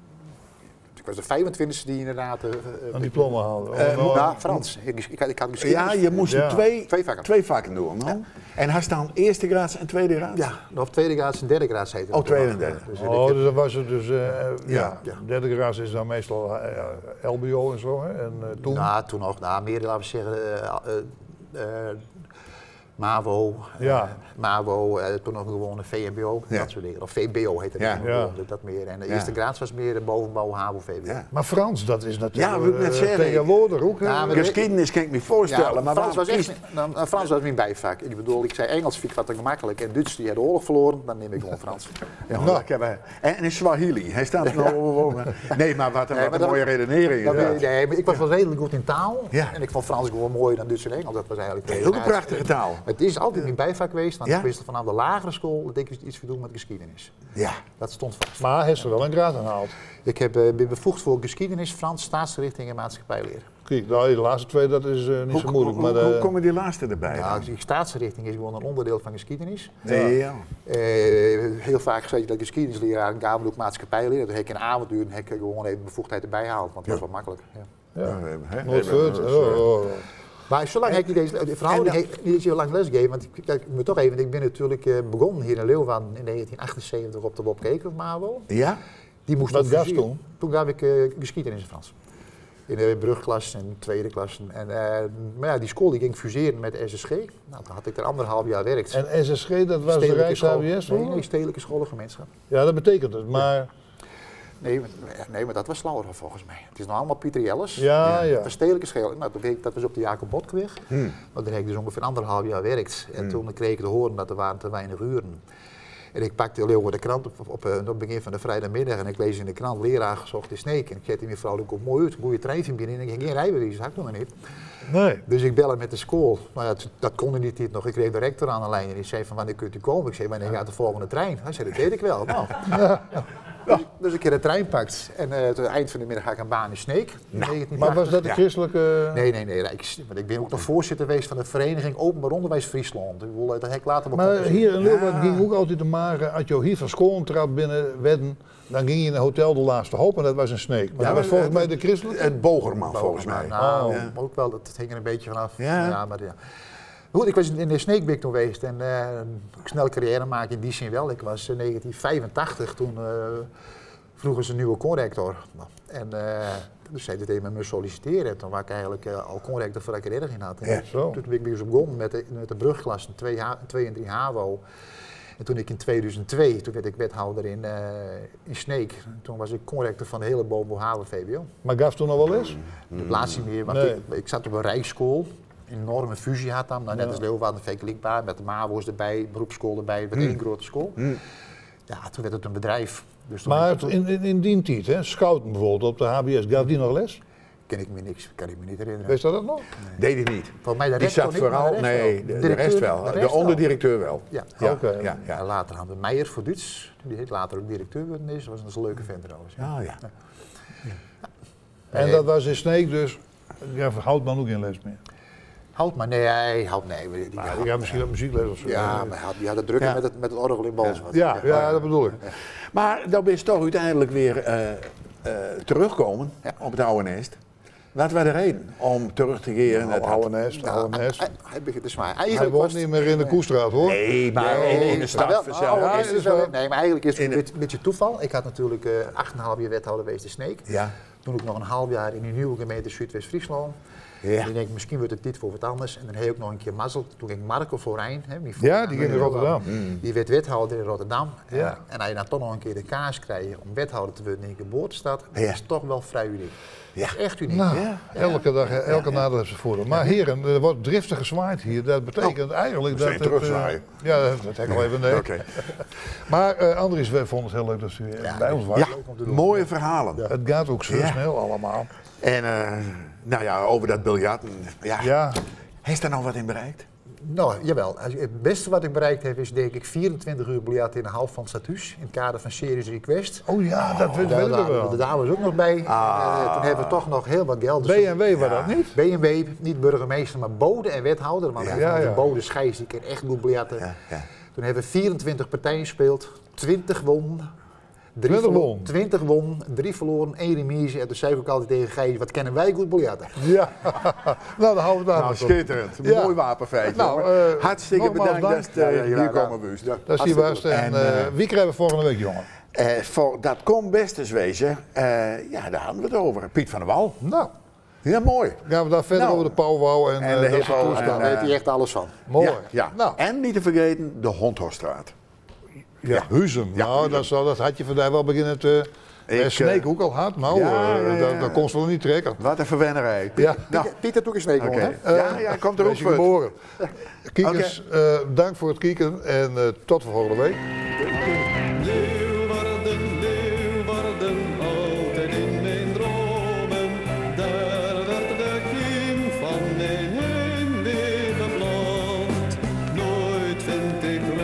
Ik was de 25e die inderdaad... een diploma haalde. Frans. Ik had geschiedenis. Ja, je moest twee vakken doen. Ja. En hij staan eerste graads en tweede graads? Ja, of tweede graads en derde graads heette het. Oh, tweede en derde. Dus dat was het dus... Derde graads is dan meestal LBO en zo. Hè? En toen? Nou, toen nog. Nou, meer laten we zeggen... MAVO, MAVO, toen nog gewoon een VMBO, dat soort dingen. Of VBO heette het dat meer. En de eerste graads was meer bovenbouw, HAVO, VWO. Ja. Maar Frans, dat is natuurlijk wil ik net zeggen. tegenwoordig ook. Geschiedenis kan ik me voorstellen. Ja, maar Frans was mijn bijvak. Ik bedoel, ik zei Engels vind ik wat te gemakkelijk. En Duits, die had de oorlog verloren, dan neem ik gewoon Frans. En in Swahili, hij staat nog... Nee, maar wat een mooie redenering. Nee, maar ik was wel redelijk goed in taal. En ik vond Frans gewoon mooier dan Duits en Engels. Dat was eigenlijk heel een prachtige taal. Het is altijd mijn bijvak geweest, want ik wist vanaf de lagere school dat ik iets te doen met geschiedenis. Ja. Dat stond vast. Maar heeft ze wel een graad gehaald? Ik ben bevoegd voor geschiedenis, Frans, staatsrichting en maatschappijleer. Kijk, nou, die laatste twee, dat is niet zo moeilijk. Hoe komen die laatste erbij? Nou, die staatsrichting is gewoon een onderdeel van geschiedenis. Ja. Heel vaak zei je dat geschiedenisleraar gaven ook maatschappijleer. Dan heb ik een avonduur en heb ik gewoon even bevoegdheid erbij gehaald, want dat was wel makkelijk. Maar zolang heb ik deze verhouding niet zo lang lesgegeven, want ik moet toch even, ik ben natuurlijk begonnen hier in Leeuwarden in 1978 op de Bob Keker MAVO. Ja? Die moest Wat op gaf fuseren. toen? Toen gaf ik geschiedenis in Frans. In de brugklas en tweede klas. Maar ja, die school die ging fuseren met de SSG. Nou, dan had ik er 1,5 jaar werkt. En SSG, dat was de Rijks-HBS? Nee, Stedelijke Scholengemeenschap. Ja, dat betekent het, maar... Nee, maar dat was Slauwer volgens mij. Het is nog allemaal Pieter Jelles. Ja. Dat was Stedelijke School. Nou, dat was op de Jacob Botkeweg. Maar daar heb ik dus ongeveer 1,5 jaar werkt. En toen kreeg ik te horen dat er waren te weinig uren. En ik pakte de krant op het begin van de vrijdagmiddag en ik lees in de krant leraar gezocht in Sneek. En ik zei die mevrouw, dat komt mooi uit, een goede trein binnen. En ik ging geen rijbewijs, dat had ik nog niet. Nee. Dus ik belde met de school. Nou ja, dat kon in die tijd nog. Ik kreeg de rector aan de lijn en die zei van wanneer kunt u komen? Ik zei wanneer gaat de volgende trein? Hij zei dat weet ik wel. Nou. Dus ik heb de trein pakt en aan het eind van de middag ga ik een baan in Sneek. Maar was dat de christelijke... Nee. Want ik ben ook nog voorzitter geweest van de vereniging Openbaar Onderwijs Friesland. Dat heb ik later Maar hier in Leeuwarden ging ook altijd de maren, als je hier van school trad binnen wedden, dan ging je in een hotel De Laatste Hoop en dat was een Sneek. Maar dat was volgens mij de christelijke? Het Bogerman volgens mij. Nou, ook wel, dat hing er een beetje vanaf. Ja. Goed, ik was in de Sneekbeek toen geweest en snel carrière maken in die zin wel. Ik was in 1985, toen vroegen ze een nieuwe conrector. En dus zei hij tegen me solliciteren. En toen was ik eigenlijk al conrector voordat ik er erg in had. Toen ben ik weer op begonnen met de brugklas, 2 en 3 HAVO. En toen ik in 2002, toen werd ik wethouder in Sneek. Toen was ik conrector van de hele Bobo HAVO VWO. Maar gaf toen nog wel les? De laatste niet meer, want ik zat op een rijksschool. Een enorme fusie had dan, net als Leeuwarden vergelijkbaar, met de MAVO's erbij, beroepsschool erbij, met één grote school. Ja, toen werd het een bedrijf. Dus maar in die tijd, hè, Schouten bijvoorbeeld op de HBS, gaf die nog les? Kan ik me niet herinneren. Weet je dat nog? Nee. Deed hij niet. Volgens mij de die rest zat vooral, de rest wel. De onderdirecteur wel. Ja. Oké. En later hadden we Meijer voor Duits, die heet later ook directeur geworden is. Dat was een leuke vent trouwens. Ja. En dat was in Sneek dus, Houtman ook geen les meer? Houtman, nee. Die gaat misschien wat muziekles of zo. Ja, maar die had het drukker met het orgel in Balswart. Ja, dat bedoel ik. Maar dan ben je toch uiteindelijk weer terugkomen op het oude nest. Wat was de reden om terug te keren? Het oude nest. Hij woont niet meer in de Koestraat, hoor. Nee, maar in de stad vanzelf. Nee, maar eigenlijk is het een beetje toeval. Ik had natuurlijk 8,5 jaar wethouder geweest in Sneek. Ja. Toen ook nog een half jaar in die nieuwe gemeente Zuidwest-Friesland. Ja. En ik denk, misschien wordt het dit voor wat anders. En dan heb ik ook nog een keer mazzel. Toen ging Marco Voorijn. Die ging in Rotterdam. Die werd wethouder in Rotterdam. Ja. En als je dan toch nog een keer de kaas krijgt om wethouder te worden in een geboortestad, dat is toch wel vrij uniek. Ja. Echt uniek. Nou, elke dag, elke nadeel heeft ze voordeel. Maar heren, er wordt driftig gezwaaid hier. Dat betekent eigenlijk dat het... terugzwaaien. Dat heb ik al even nee. Okay. Maar Andries, wij vonden het heel leuk dat u bij ons was. Ja, mooie verhalen. Het gaat ook zo snel allemaal. En over dat biljarten. Heeft daar nog wat in bereikt? Nou, jawel. Het beste wat ik bereikt heb is denk ik 24 uur biljart in de hal van het Stadhuis. In het kader van Series Request. Oh ja, dat weet ik wel. De dames ook nog bij. Toen hebben we toch nog heel wat geld. BMW was dat niet? BMW, niet burgemeester, maar bode en wethouder. Want de bode scheids, die kan echt goed biljarten. Toen hebben we 24 partijen gespeeld, 20 won. 20 won, 3 verloren, 1 remise. En toen zei ik ook altijd tegen Gijs, wat kennen wij goed biljarten? Ja, nou dan houden we daar maar schitterend. Mooi wapenfeitje. Nou, hartstikke bedankt dat je hier komen bent. Dat is die was. En wie krijgen we volgende week, jongen? Dat kon best eens wezen. Daar hadden we het over. Piet van der Wal. Nou. Ja, mooi. Gaan we daar verder over de pauwwouw en de hippo. Daar weet hij echt alles van. Mooi. Ja. Nou. En niet te vergeten, de Hondhorststraat. Ja, Huizen. Ja, nou, dat had je vandaag wel beginnen te... Sneek ook al hard. Nou, dat kon ze wel niet trekken. Wat een verwennerij. Ja. Nou. Pieter Toek is Sneek, hè? Komt er ook voor. Geboren. Kiekers, dank voor het kijken en tot volgende week. Leeuwarden, altijd in mijn dromen. Daar werd de kiem van mijn heen weer geplant. Nooit vind ik